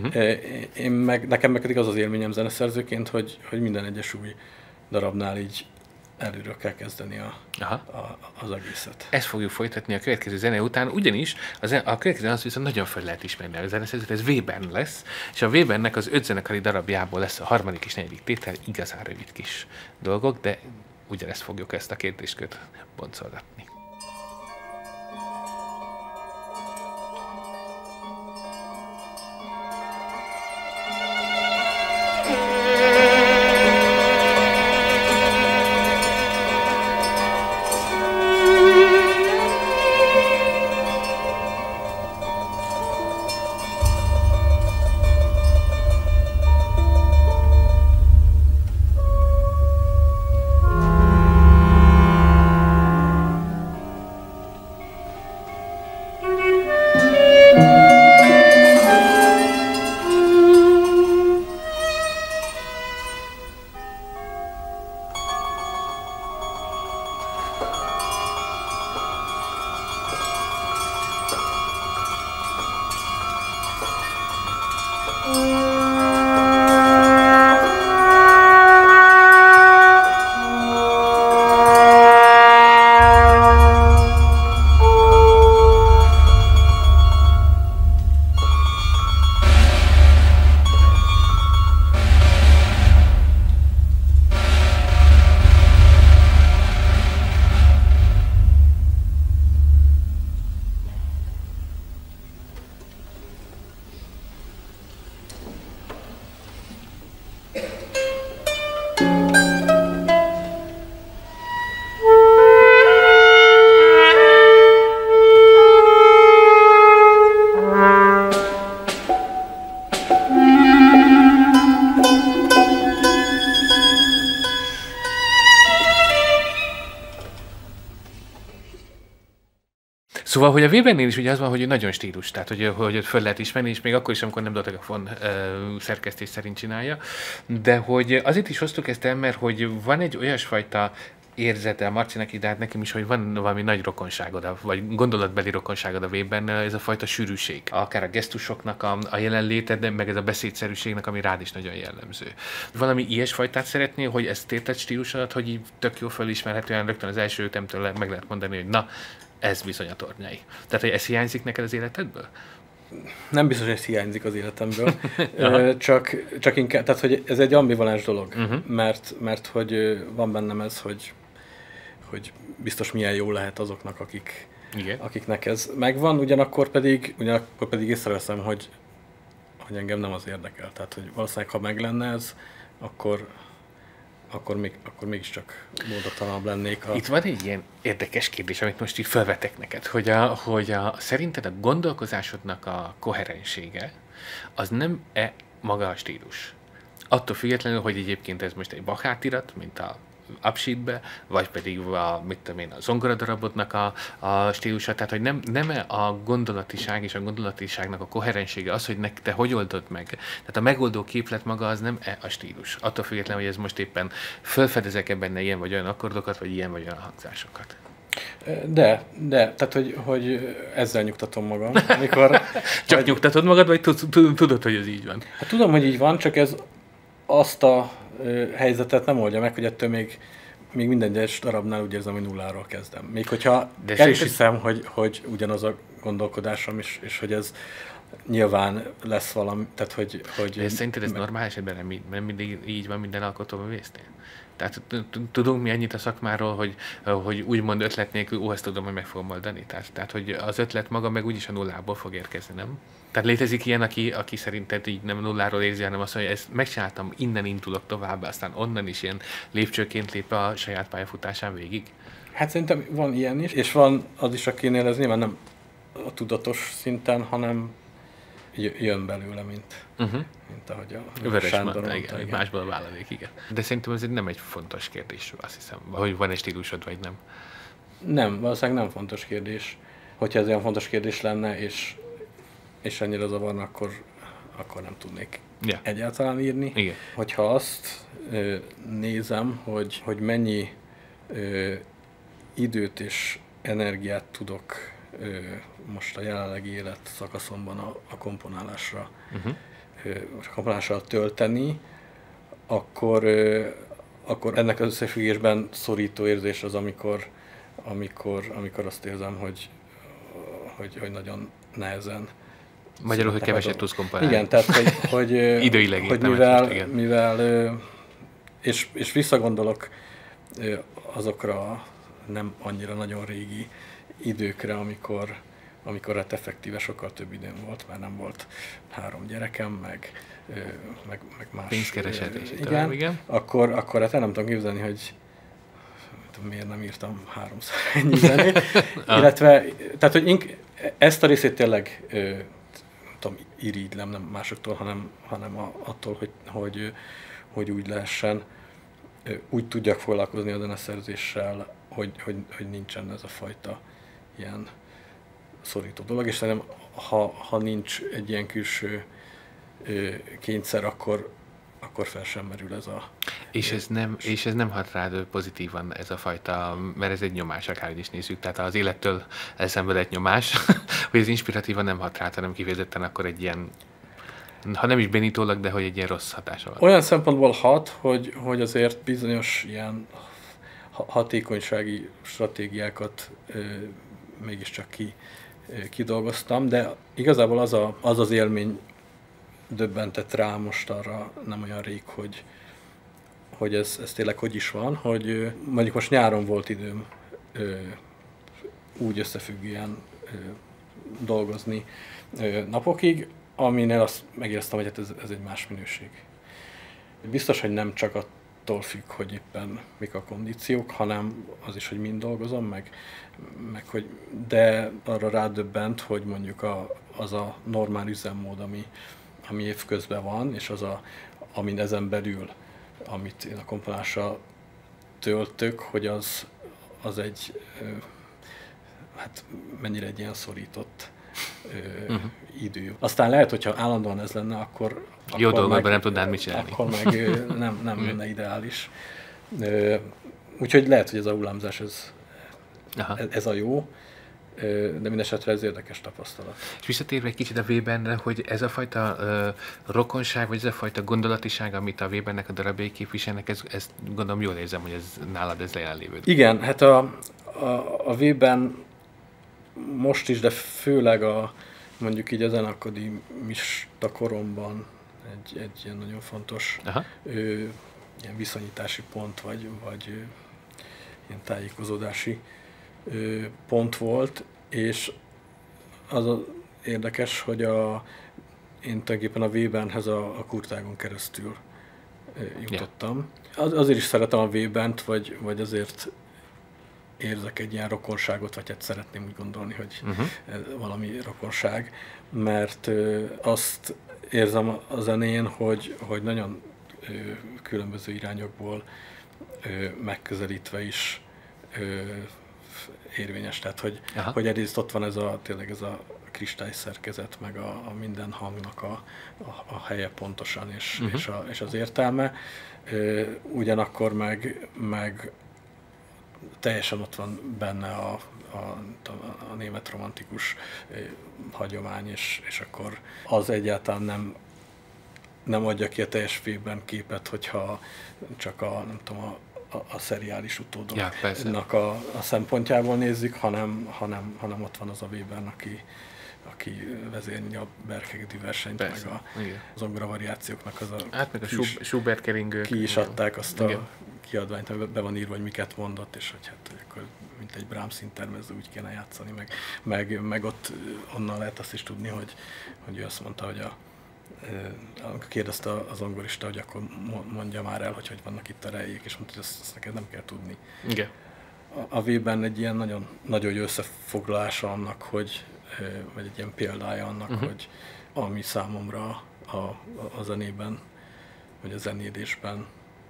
Nekem meg pedig az az élményem zeneszerzőként, hogy minden egyes új darabnál így előről kell kezdeni az egészet. Ezt fogjuk folytatni a következő zene után, ugyanis a következő az viszont nagyon föl lehet ismerni a zeneszerzőt, ez Webern lesz, és a Webernnek az 5 zenekari darabjából lesz a harmadik és negyedik tétel, igazán rövid kis dolgok, de ugyanezt fogjuk ezt a kérdéskört boncolgatni. Szóval, hogy a Webernél is ugye az van, hogy nagyon stílus, tehát hogy föl lehet ismerni, és még akkor is, amikor nem Dottegafon szerkesztés szerint csinálja, de hogy azért is hoztuk ezt el, mert hogy van egy olyasfajta érzete a Marcinak, de hát nekem is, hogy van valami nagy rokonságod, vagy gondolatbeli rokonságod a Webernnél, ez a fajta sűrűség. Akár a gesztusoknak a jelenléte, de meg ez a beszédszerűségnek, ami rád is nagyon jellemző. Valami ilyesfajtát szeretnél, hogy ezt érted stílusodat, hogy így tök jó felismerhetően rögtön az első ütemtől meg lehet mondani, hogy na, ez bizony a Tornyai. Tehát, hogy ez hiányzik neked az életedből? Nem biztos, hogy ez hiányzik az életemből, csak inkább, tehát, hogy ez egy ambivalens dolog, mert hogy van bennem ez, hogy biztos milyen jó lehet azoknak, akiknek ez megvan, ugyanakkor pedig észreveszem, hogy engem nem az érdekel. Tehát, hogy valószínűleg, ha meg lenne ez, akkor mégiscsak módottalanabb lennék. Itt van egy ilyen érdekes kérdés, amit most így felvetek neked, hogy szerinted a gondolkozásodnak a koherensége az nem-e maga a stílus? Attól függetlenül, hogy egyébként ez most egy Bach átirat, mint a upsheetbe, vagy pedig mit tudom én, a zongoradarabotnak a stílusa, tehát hogy nem a gondolatiság és a gondolatiságnak a koherensége az, hogy te hogy oldod meg. Tehát a megoldó képlet maga az nem a stílus. Attól függetlenül, hogy ez most éppen felfedezek-e benne ilyen vagy olyan akkordokat, vagy ilyen vagy olyan hangzásokat. De, tehát hogy ezzel nyugtatom magam. Amikor, csak nyugtatod magad, vagy tudod, hogy ez így van? Hát tudom, hogy így van, csak ez azt a helyzetet nem oldja meg, hogy ettől még minden egyes darabnál úgy érzem, hogy nulláról kezdem. Még hogyha el is hiszem, hogy ugyanaz a gondolkodásom, és hogy ez nyilván lesz valami, tehát hogy de szerinted ez normál esetben nem mindig így van minden alkotóban vésznél? Tehát tudunk mi ennyit a szakmáról, hogy úgymond ötlet nélkül, ezt tudom, hogy meg fogom oldani. Tehát, hogy az ötlet maga meg úgyis a nullából fog érkezni, nem? Tehát létezik ilyen, aki szerinted így nem nulláról érzi, hanem azt mondja, ezt megcsináltam, innen indulok tovább, aztán onnan is ilyen lépcsőként lép a saját pályafutásán végig? Hát szerintem van ilyen is, és van az is, akinél ez nyilván nem a tudatos szinten, hanem jön belőle, mint ahogy a Sándor mondta. Igen. Másból a váladék, igen. De szerintem ez nem egy fontos kérdés, azt hiszem, hogy van egy stílusod, vagy nem. Nem, valószínűleg nem fontos kérdés. Hogyha ez olyan fontos kérdés lenne, és ennyire zavarna, akkor nem tudnék egyáltalán írni. Igen. Hogyha azt nézem, hogy mennyi időt és energiát tudok most a jelenlegi élet szakaszomban a komponálásra, komponálással tölteni, akkor ennek az összefüggésben szorító érzés az, amikor azt érzem, hogy nagyon nehezen. Magyarul, hogy keveset tudsz komponálni. Igen, tehát hogy időileg hogy mivel és visszagondolok azokra nem annyira nagyon régi időkre, amikor hát effektíve sokkal több időm volt, mert nem volt 3 gyerekem, meg más. Pénzkereset, igen. Akkor hát el nem tudom képzelni, hogy miért nem írtam 3-szor ennyi zenét. Illetve, tehát, hogy ezt a részét tényleg irigylem, nem másoktól, hanem attól, hogy úgy lehessen, úgy tudjak foglalkozni a zeneszerzéssel, hogy nincsen ez a fajta ilyen szorító dolog, és szerintem, ha nincs egy ilyen külső kényszer, akkor fel sem merül ez a... És ez nem hat rád pozitívan ez a fajta, mert ez egy nyomás, akárhogy is nézzük, tehát az élettől elszenvedett nyomás, hogy ez inspiratívan nem hat rád, hanem kifejezetten akkor egy ilyen, ha nem is bénítólag, de hogy egy ilyen rossz hatása van. Olyan szempontból hat, hogy azért bizonyos ilyen hatékonysági stratégiákat mégiscsak kidolgoztam, de igazából az az élmény döbbentett rá most arra nem olyan rég, hogy ez tényleg hogy is van, hogy mondjuk most nyáron volt időm úgy összefüggően dolgozni napokig, aminél azt megéreztem, hogy hát ez egy más minőség. Biztos, hogy nem csak attól függ, hogy éppen mik a kondíciók, hanem az is, hogy mind dolgozom, meg hogy, de arra rádöbbent, hogy mondjuk az a normál üzemmód, ami évközben van, és amin ezen belül, amit én a komponálással töltök, hogy az egy, hát mennyire egy ilyen szorított idő. Aztán lehet, hogyha állandóan ez lenne, akkor jó dolgokban nem tudnád mit csinálni. Akkor meg nem lenne ideális. Úgyhogy lehet, hogy ez a hullámzás, ez a jó, de mindesetre ez érdekes tapasztalat. És visszatérve egy kicsit a Weberre, hogy ez a fajta rokonság, vagy ez a fajta gondolatiság, amit a Webernek a darabjai képviselnek, ezt gondolom jól érzem, hogy ez nálad ez jelenlévő. Igen, hát a Weber most is, de főleg mondjuk így a zeneakadémista koromban egy ilyen nagyon fontos ilyen viszonyítási pont, vagy ilyen tájékozódási pont volt, és az érdekes, hogy én tulajdonképpen a Weberhez a Kurtágon keresztül jutottam. Azért is szeretem a Webert, vagy azért érzek egy ilyen rokonságot, vagy hát szeretném úgy gondolni, hogy valami rokonság, mert azt érzem a zenén, hogy nagyon különböző irányokból megközelítve is érvényes. Tehát, hogy egyrészt ott van tényleg ez a kristályszerkezet, meg a minden hangnak a helye pontosan, és az értelme. Ugyanakkor meg teljesen ott van benne a német romantikus hagyomány, és akkor az egyáltalán nem adja ki a teljes fényben képet, hogyha csak a szeriális utódoknak a szempontjából nézzük, hanem ott van az a Webern, aki vezényli a berkegedi versenyt, persze, meg a zongora variációknak az a... Hát meg a Schubert keringők. Ki is adták azt a kiadványt, amiben be van írva, hogy miket mondott, és hogy akkor mint egy Brahms színtermező úgy kéne játszani, meg ott onnan lehet azt is tudni, hogy ő azt mondta, hogy amikor kérdezte a zongorista, hogy akkor mondja már el, hogy vannak itt a rejék, és mondta, hogy ezt neked nem kell tudni. Igen. A Webern egy ilyen nagyon, nagyon jó összefoglalása annak, vagy egy ilyen példája annak, hogy ami számomra a zenében, vagy a zenélésben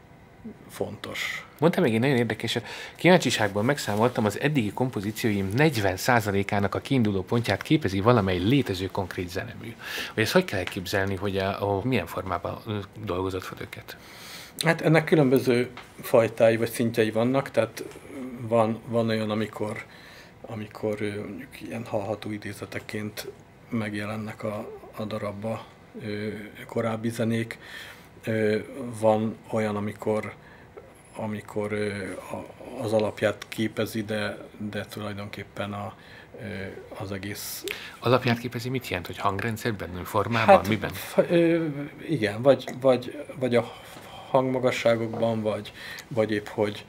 fontos. Mondtam még egy nagyon érdekeset. Kíváncsiságból megszámoltam, az eddigi kompozícióim 40%-ának a kiinduló pontját képezi valamely létező konkrét zenemű. Hogy ezt hogy kell elképzelni, hogy milyen formában dolgozott fel őket? Hát ennek különböző fajtái vagy szintjei vannak, tehát van olyan, amikor mondjuk ilyen hallható idézeteként megjelennek a darabba korábbi zenék. Van olyan, amikor az alapját képezi, de tulajdonképpen az egész... Alapját képezi mit jelent? Hogy hangrendszerben, formában, hát, miben? Igen, vagy a hangmagasságokban, vagy épp hogy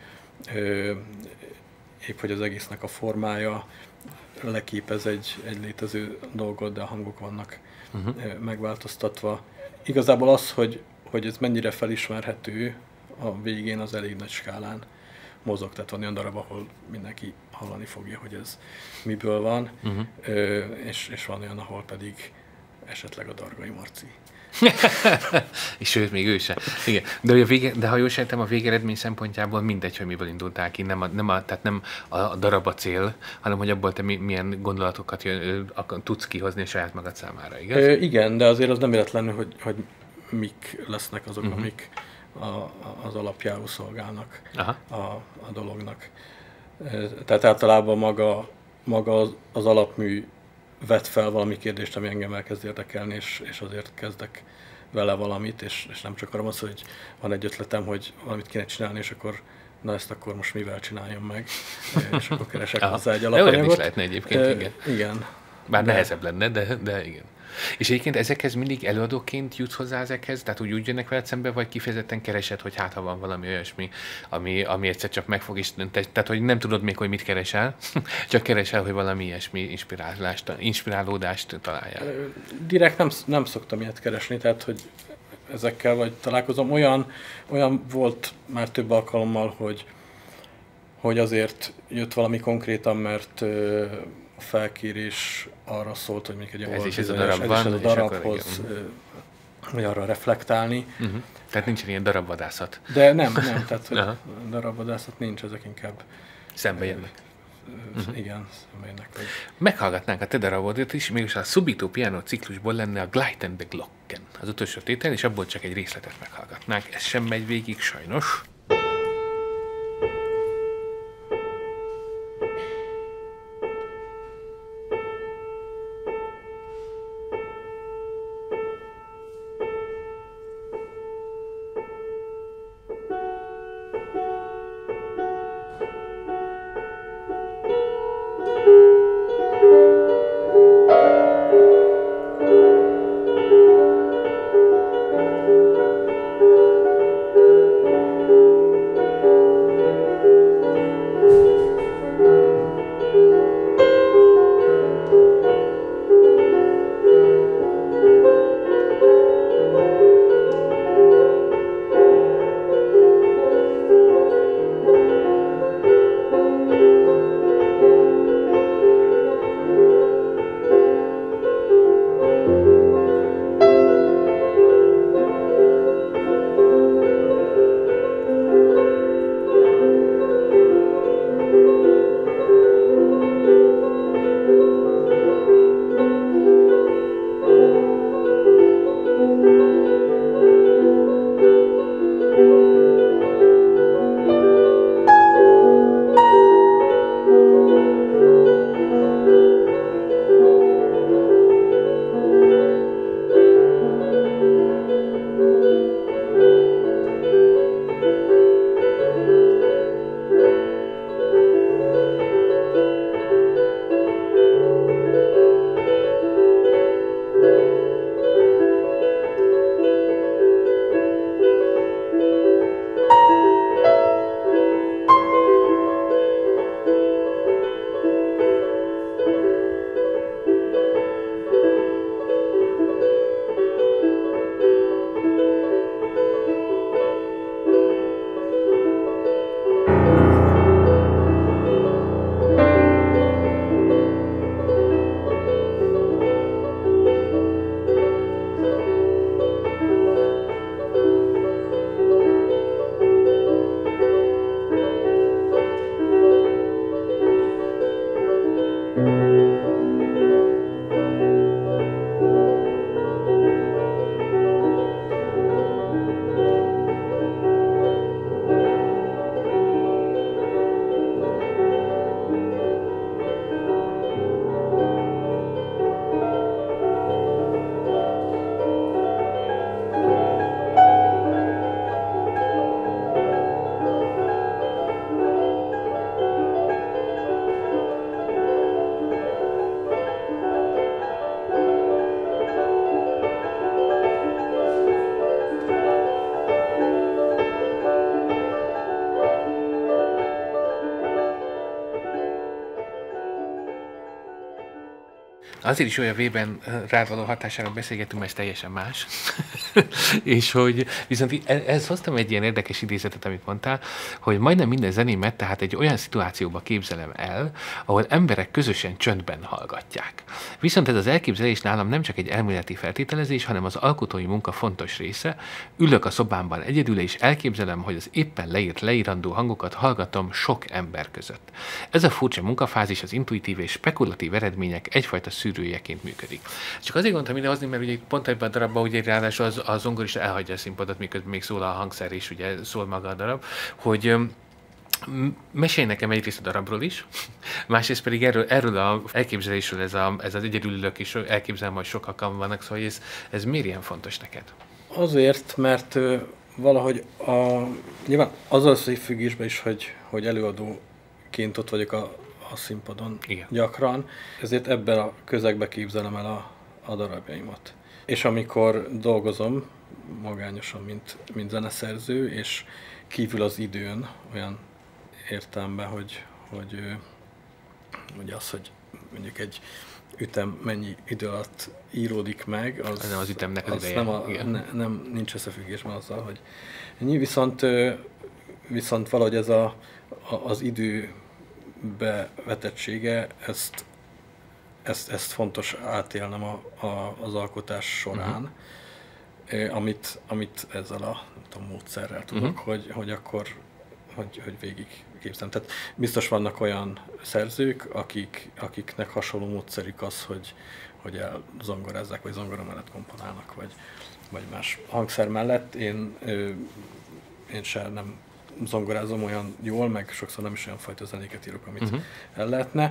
az egésznek a formája leképez egy létező dolgot, de a hangok vannak megváltoztatva. Igazából az, hogy ez mennyire felismerhető a végén, az elég nagy skálán mozog. Tehát van olyan darab, ahol mindenki hallani fogja, hogy ez miből van, és van olyan, ahol pedig esetleg a Dargai Marci. És sőt, még ő sem. Igen. De ha jól sejtem, a végeredmény szempontjából mindegy, hogy miből indultál ki. Tehát nem a darab a cél, hanem hogy abból te milyen gondolatokat tudsz kihozni a saját magad számára, igaz? Igen, de azért az nem véletlenül, hogy mik lesznek azok, amik az alapjául szolgálnak a dolognak. Tehát általában maga az alapmű vet fel valami kérdést, ami engem elkezd érdekelni, és azért kezdek vele valamit, és nem csak arra van szó, hogy van egy ötletem, hogy valamit kéne csinálni, és akkor na ezt akkor most mivel csináljam meg, és akkor keresek hozzá egy alapanyagot. Jó, is lehetne egyébként, igen. Bár nehezebb lenne, de igen. És egyébként ezekhez mindig előadóként jutsz hozzá ezekhez? Tehát úgy jönnek veled szembe, vagy kifejezetten keresed, hogy hát ha van valami olyasmi, ami egyszer csak megfog, és tehát hogy nem tudod még, hogy mit keresel, csak keresel, hogy valami ilyesmi inspirálódást találjál. Direkt nem szoktam ilyet keresni, tehát hogy ezekkel vagy találkozom. Olyan volt már több alkalommal, hogy azért jött valami konkrétan, mert a felkérés arra szólt, hogy még egy a darabhoz vagy arra reflektálni. Tehát nincsen ilyen darabvadászat. De nem, tehát hogy darabvadászat nincs, ezek inkább szembe jönnek. Igen, szembe jönnek. Meghallgatnánk a te darabodot is, mégis a Subito piano ciklusból lenne a Gleiten der Glocken, az utolsó tétel, és abból csak egy részletet meghallgatnánk. Ez sem megy végig, sajnos. Azért is olyan vében rád való hatására beszélgetünk, mert ez teljesen más. És hogy viszont ez hoztam egy ilyen érdekes idézetet, amit mondtál, hogy majdnem minden zenémet tehát egy olyan szituációba képzelem el, ahol emberek közösen csöndben hallgatják. Viszont ez az elképzelés nálam nem csak egy elméleti feltételezés, hanem az alkotói munka fontos része. Ülök a szobámban egyedül, és elképzelem, hogy az éppen leírandó hangokat hallgatom sok ember között. Ez a furcsa munkafázis az intuitív és spekulatív eredmények egyfajta szűrőjeként működik. Csak azért gondoltam ide hozni, mert ugye pont ebben a darabban ugye ráadásul a zongorista elhagyja a színpadot, miközben még szól a hangszer, és ugye szól maga a darab, hogy mesélj nekem egyrészt a darabról is, másrészt pedig erről az elképzelésről, ez az egyedül ülök, és elképzelem, hogy sokan vannak, szóval ez miért ilyen fontos neked? Azért, mert valahogy nyilván azzal összefüggésben is, hogy előadóként ott vagyok a színpadon. Igen. Gyakran, ezért ebben a közegben képzelem el a darabjaimat. És amikor dolgozom magányosan, mint zeneszerző, és kívül az időn, olyan értelemben, hogy mondjuk egy ütem mennyi idő alatt íródik meg, az ütemnek az ideje. Nincs összefüggésben azzal, hogy ennyi, viszont valahogy ez az idő bevetettsége, ezt fontos átélnem az alkotás során, amit ezzel a módszerrel tudok, hogy végig képzelem. Tehát biztos vannak olyan szerzők, akiknek hasonló módszerük az, hogy elzongorázzák, vagy zongora mellett komponálnak, vagy más hangszer mellett. Én sem nem zongorázom olyan jól, meg sokszor nem is olyan fajta zenéket írok, amit el lehetne.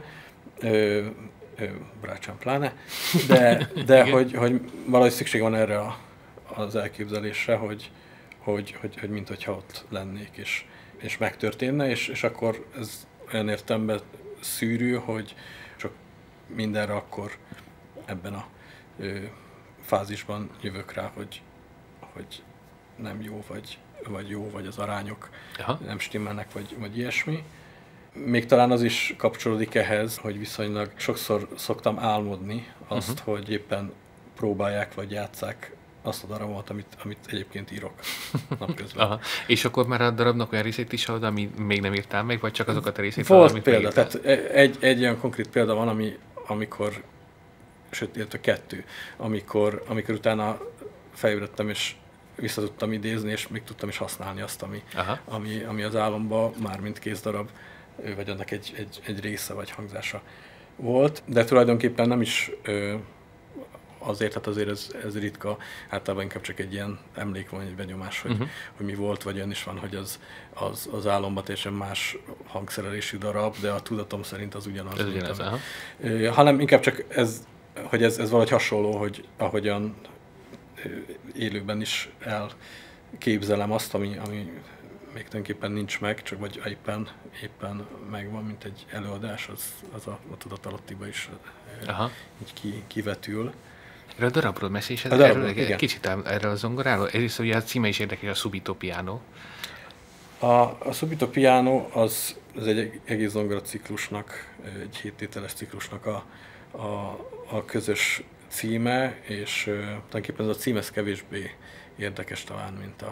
Brácsán pláne. De hogy valahogy szükség van erre az elképzelésre, hogy minthogyha ott lennék, és megtörténne, és akkor ez olyan értelemben szűrő, hogy csak mindenre akkor ebben a fázisban jövök rá, hogy nem jó, vagy jó, vagy az arányok nem stimmelnek, vagy ilyesmi. Még talán az is kapcsolódik ehhez, hogy viszonylag sokszor szoktam álmodni azt, hogy éppen próbálják, vagy játsszák azt a darabot, amit egyébként írok napközben. Aha. És akkor már a darabnak olyan részét is hallod, ami még nem írtál meg, vagy csak azokat a részét hallod, amit példa, tehát egy olyan konkrét példa van, amikor, sőt, illetve kettő, amikor utána felébredtem, és vissza tudtam idézni, és még tudtam is használni azt, ami az álomban már mint kézdarab, vagy annak egy része, vagy hangzása volt. De tulajdonképpen nem is azért, hát azért ez ritka, általában inkább csak egy ilyen emlék van, egy benyomás, hogy mi volt, vagy olyan is van, hogy az álomban teljesen más hangszerelésű darab, de a tudatom szerint az ugyanaz. Ez ugyanaz, hanem inkább csak hogy ez valahogy hasonló, hogy ahogyan élőben is elképzelem azt, ami még tulajdonképpen nincs meg, csak vagy éppen megvan, mint egy előadás, az a tudatalattiba is így kivetül. Erről a darabról mesélj, kicsit erről a zongoráról. Egyrészt ugye a címe is érdekes, a Subito Piano. A Subito Piano az egy egész zongora ciklusnak, egy 7 tételes ciklusnak a közös címe, és tulajdonképpen ez a cím ez kevésbé érdekes talán,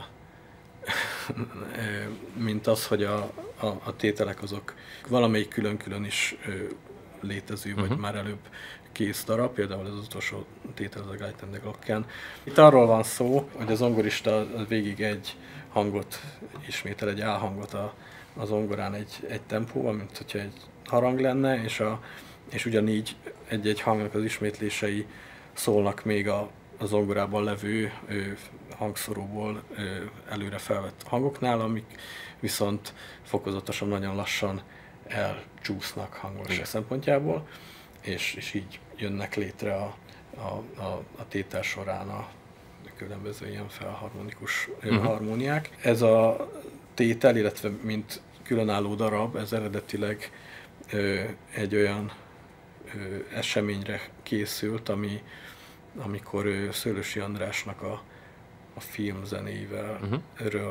mint az, hogy a tételek azok valamelyik külön-külön is létező, vagy már előbb kész darab, például az utolsó tétel az a Glide and the Glocken. Itt arról van szó, hogy a zongorista végig egy hangot ismétel, egy álhangot a zongorán egy tempóban, mint hogyha egy harang lenne, és ugyanígy egy-egy hangnak az ismétlései szólnak még a zongorában levő hangszoróból előre felvett hangoknál, amik viszont fokozatosan, nagyon lassan elcsúsznak hangolások szempontjából, és így jönnek létre a tétel során a különböző ilyen felharmonikus harmóniák. Ez a tétel, illetve mint különálló darab, ez eredetileg egy olyan eseményre készült, amikor Szőlősi Andrásnak a filmzenéivel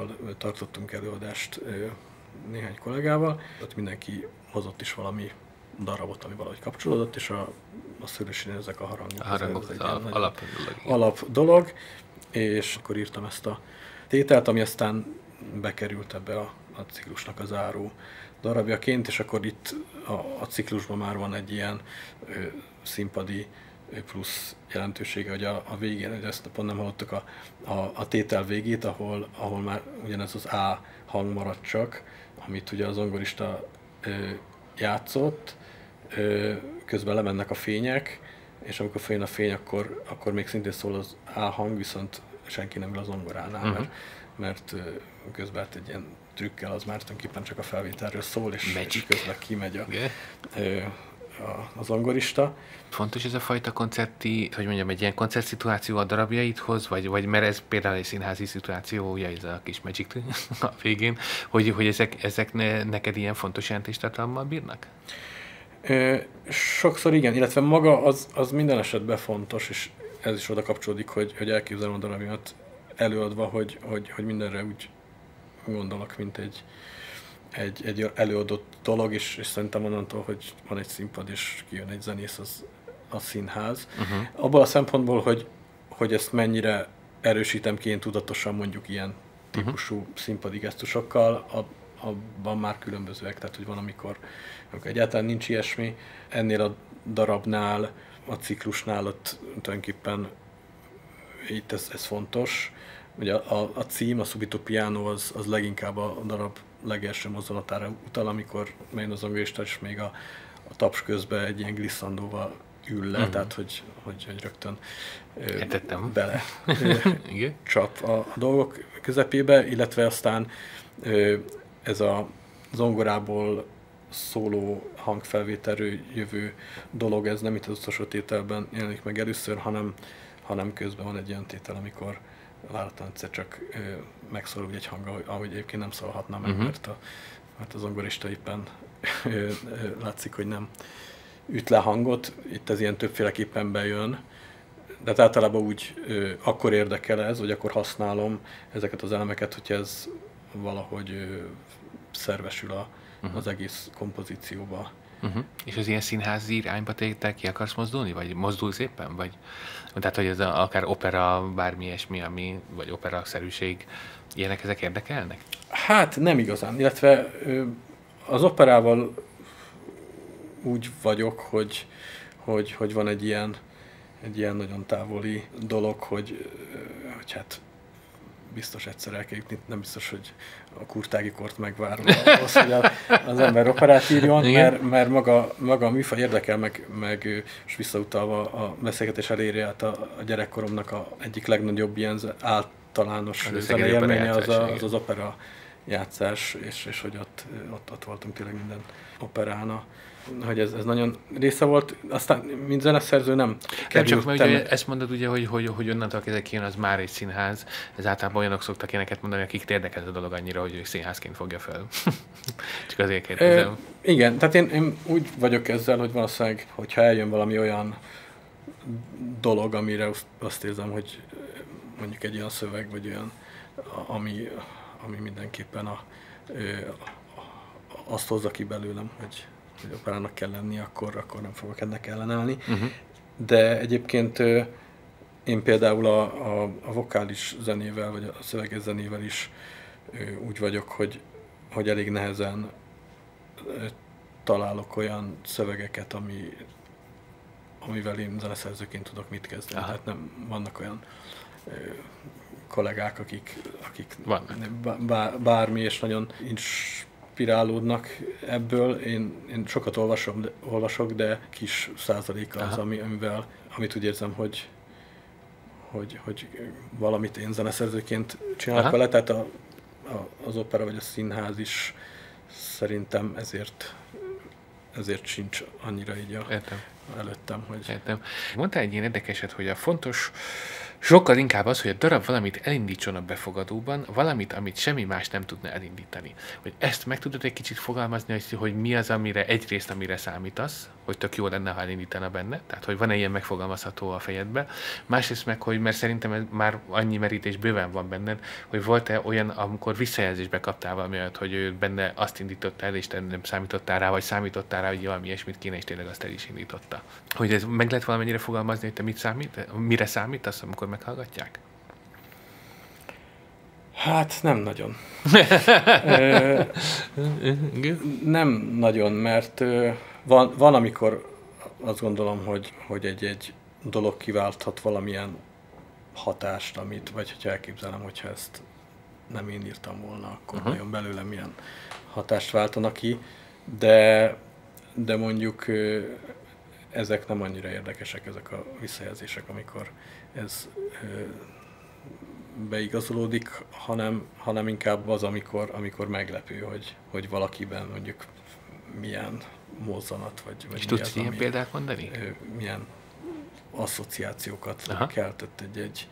tartottunk előadást néhány kollégával. Ott mindenki hozott is valami darabot, ami valahogy kapcsolódott, és a szülősén ezek a harangok. A harangok az alap dolog, és akkor írtam ezt a tételt, ami aztán bekerült ebbe a ciklusnak a záró darabjaként, és akkor itt a ciklusban már van egy ilyen színpadi plusz jelentősége, hogy a végén, hogy ezt pont nem hallottuk a tétel végét, ahol már ugyanez az A hang maradt csak, amit ugye az zongorista játszott, közben lemennek a fények, és amikor följön a fény, akkor még szintén szól az A hang, viszont senki nem ül a zongoránál, mert közben egy ilyen trükkel az már tulajdonképpen csak a felvételről szól, és közben kimegy a zongorista. Fontos ez a fajta koncerti, hogy mondjam, egy ilyen koncertszituáció a darabjaidhoz, vagy mert ez például egy színházi szituáció, ugye ez a kis Magic a végén, hogy ezek neked ilyen fontos jelentéstartalommal bírnak? Sokszor igen, illetve maga az minden esetben fontos, és ez is oda kapcsolódik, hogy elképzelem a darabját előadva, hogy mindenre úgy gondolok, mint egy előadott dolog, és szerintem onnantól, hogy van egy színpad, és kijön egy zenész, az a színház. Abból a szempontból, hogy ezt mennyire erősítem ki én tudatosan mondjuk ilyen típusú színpadi gesztusokkal, abban már különbözőek, tehát hogy van, amikor egyáltalán nincs ilyesmi. Ennél a darabnál, a ciklusnál ott tulajdonképpen itt ez fontos. Ugye a cím, a Subito Piano az leginkább a darab legelső mozdulatára utal, amikor megjön az zongorista, és még a taps közben egy ilyen glisszandóval ül le, tehát hogy rögtön bele csap a dolgok közepébe, illetve aztán ez a zongorából szóló hangfelvételről jövő dolog, ez nem itt az utolsó tételben jelenik meg először, hanem közben van egy olyan tétel, amikor váratlan egyszer csak megszólal egy hang, ahogy egyébként nem szólhatna meg, mert a zongorista éppen látszik, hogy nem üt le hangot. Itt ez ilyen többféleképpen bejön, de általában úgy akkor érdekel ez, vagy akkor használom ezeket az elemeket, hogyha ez valahogy szervesül az egész kompozícióba. És az ilyen színházi irányba te ki akarsz mozdulni? Vagy mozdulsz éppen? Vagy, tehát, hogy ez akár opera, bármi ilyesmi, vagy operaszerűség, ilyenek ezek érdekelnek? Hát nem igazán, illetve az operával úgy vagyok, hogy van egy ilyen nagyon távoli dolog, hogy hát biztos egyszer el kell jutni, nem biztos, hogy a kurtági kort megvárom ahhoz, hogy az ember operát írjon, mert maga a műfaj érdekel, meg és visszautalva a beszélgetés elérje át a gyerekkoromnak egyik legnagyobb ilyen általános zeneélménye az opera játszás, és hogy ott voltunk tényleg minden operán, hogy ez nagyon része volt, aztán mint zeneszerző nem kerültem. Nem csak, mert ugye ezt mondod ugye, hogy onnantól kezdve kijön, az már egy színház. Ez általában olyanok szoktak ilyeneket mondani, akik érdekel ez a dolog annyira, hogy ő színházként fogja fel. Csak azért kérdezem. Igen, tehát én úgy vagyok ezzel, hogy valószínűleg, hogyha eljön valami olyan dolog, amire azt érzem, hogy mondjuk egy olyan szöveg, vagy olyan, ami mindenképpen azt hozza ki belőlem, hogy operának kell lenni, akkor nem fogok ennek ellenállni. De egyébként én például a vokális zenével, vagy a szöveges zenével is úgy vagyok, hogy elég nehezen találok olyan szövegeket, amivel én zeneszerzőként tudok mit kezdeni. Tehát nem vannak olyan kollégák, akik bármi, és nagyon inspirálódnak ebből. Én sokat olvasok, de kis százalék az, amit úgy érzem, hogy valamit én zeneszerzőként csinálok vele, tehát az opera vagy a színház is szerintem ezért sincs annyira így előttem. Hogy... Értem. Mondtál egy ilyen érdekeset, hogy a fontos sokkal inkább az, hogy a darab valamit elindítson a befogadóban, valamit, amit semmi más nem tudna elindítani. Hogy ezt meg tudod egy kicsit fogalmazni, hogy mi az, amire számítasz, hogy tök jó lenne, ha elindítana benne, tehát hogy van-e ilyen megfogalmazható a fejedbe. Másrészt meg, hogy mert szerintem ez már annyi merítés bőven van benned, hogy volt-e olyan, amikor visszajelzésbe kaptál valami olyat, hogy ő benne azt indította el, és te nem számítottál rá, vagy számítottál rá, hogy valami ilyesmit kéne, és tényleg azt el is indította. Hogy ez meg lehet valamennyire fogalmazni, hogy te mire számítasz, amikor meghallgatják? Hát nem nagyon. Nem nagyon, mert van, amikor azt gondolom, hogy egy dolog kiválthat valamilyen hatást, vagy hogyha elképzelem, hogyha ezt nem én írtam volna, akkor nagyon belőlem milyen hatást váltanak ki, de mondjuk ezek nem annyira érdekesek, ezek a visszajelzések, amikor ez beigazolódik, hanem inkább az, amikor meglepő, hogy valakiben mondjuk milyen mozzanat, vagy és tudsz ilyen példát mondani? Milyen asszociációkat keltett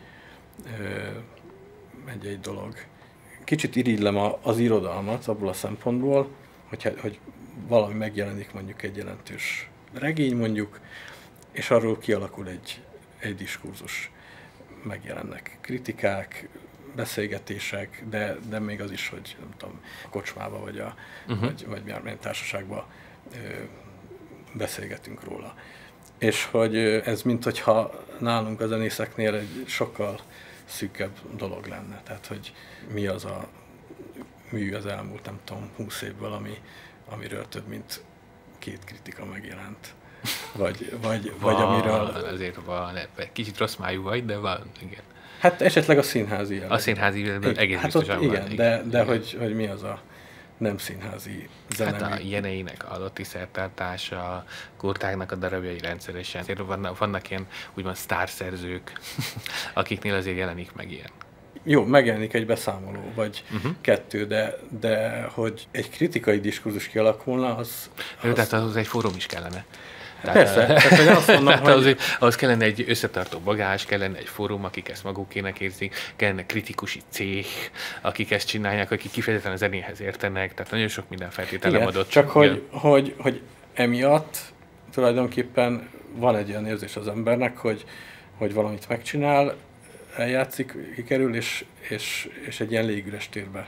egy dolog. Kicsit irigylem az irodalmat abból a szempontból, hogy valami megjelenik, mondjuk egy jelentős regény mondjuk, és arról kialakul egy diskurzus. Megjelennek kritikák, beszélgetések, de még az is, hogy nem tudom, a kocsmába vagy bármilyen társaságban beszélgetünk róla. És hogy ez minthogyha nálunk a zenészeknél egy sokkal szűkebb dolog lenne. Tehát, hogy mi az a mű az elmúlt, nem tudom, 20 évből, amiről több mint 2 kritika megjelent. Vagy amiről... Azért van, kicsit rossz májú vagy, de van, igen. Hát esetleg a színházi jelent. A színházi jelent egész hát biztosan igen, van. De igen. Hogy mi az a nem színházi zene. Hát a Jeneinek a adott szertartása, Kurtágnak a darabjai rendszeresen. Azért vannak ilyen úgymond sztárszerzők, akiknél azért jelenik meg ilyen. Jó, megjelenik egy beszámoló, vagy 2, de hogy egy kritikai diskurzus kialakulna, az... Tehát ahhoz egy fórum is kellene. Persze, tehát azt mondom, hogy... ahhoz kellene egy összetartó bagázs, kellene egy fórum, akik ezt magukének érzik, kellene kritikusi cég, akik ezt csinálják, akik kifejezetten a zenéhez értenek, tehát nagyon sok minden feltételem adott. Csak hogy emiatt tulajdonképpen van egy olyan érzés az embernek, hogy valamit megcsinál, eljátszik, kikerül, és egy ilyen légüres térbe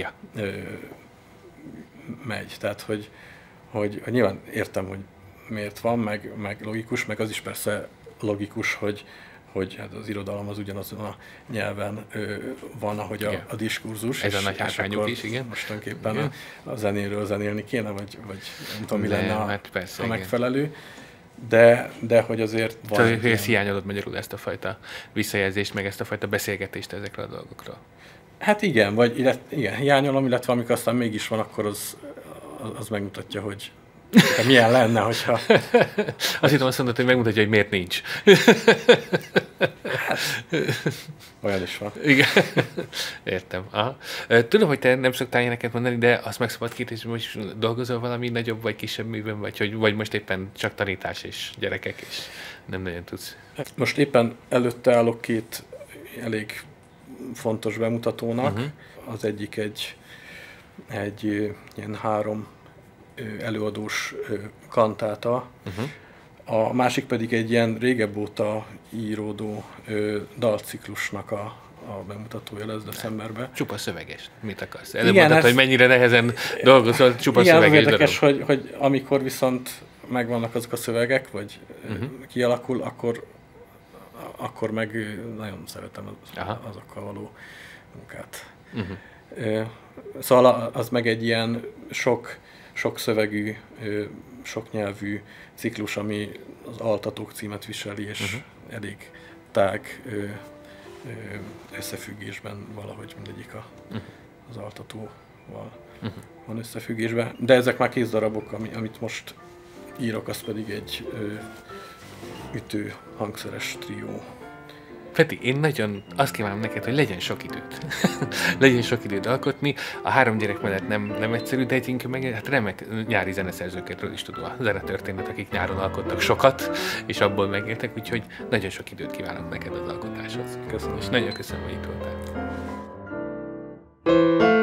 megy. Tehát, hogy nyilván értem, hogy miért van, meg logikus, meg az is persze logikus, hogy hát az irodalom az ugyanazon a nyelven van, ahogy a diskurzus. Ez a nagy hátrányuk is, igen. Mostanképpen a zenéről zenélni kéne, vagy nem tudom, mi lenne a megfelelő. De hogy azért van... Tehát, hogy ezt hiányolod magyarul ezt a fajta visszajelzést, meg ezt a fajta beszélgetést ezekről a dolgokról. Hát igen, igen, hiányolom, illetve amikor aztán mégis van, akkor az megmutatja, hogy milyen lenne, hogyha... Azt hittem azt mondod, hogy megmutatja, hogy miért nincs. Hát, olyan is van. Igen. Értem. Aha. Tudom, hogy te nem szoktál ilyeneket mondani, de azt meg szabad kérdezni, hogy most dolgozol valami nagyobb vagy kisebb műben, vagy most éppen csak tanítás és gyerekek, és nem nagyon tudsz. Most éppen előtte állok 2 elég fontos bemutatónak. Az egyik egy ilyen 3 előadós kantáta, a másik pedig egy ilyen régebb óta íródó dalciklusnak a bemutatója lesz decemberben. Csupa szöveges. Mit akarsz? Előbb mondtad, hogy mennyire nehezen dolgozol, csupa szöveges. Igen, érdekes, hogy amikor viszont megvannak azok a szövegek, vagy kialakul, akkor meg nagyon szeretem azokkal való munkát. Szóval az meg egy ilyen sok szövegű, sok nyelvű ciklus, ami az Altatók címet viseli, és elég tág összefüggésben valahogy mindegyik az Altatóval van összefüggésben. De ezek már kézdarabok, amit most írok, az pedig egy ütő hangszeres trió. Peti, én nagyon azt kívánom neked, hogy legyen sok időt. Legyen sok időt alkotni. A 3 gyerek mellett nem egyszerű, de egyébként meg hát remek nyári zeneszerzőkről is tudom a zenetörténet, akik nyáron alkottak sokat, és abból megéltek, úgyhogy nagyon sok időt kívánok neked az alkotáshoz. Köszönöm. És nagyon köszönöm, hogy itt voltál.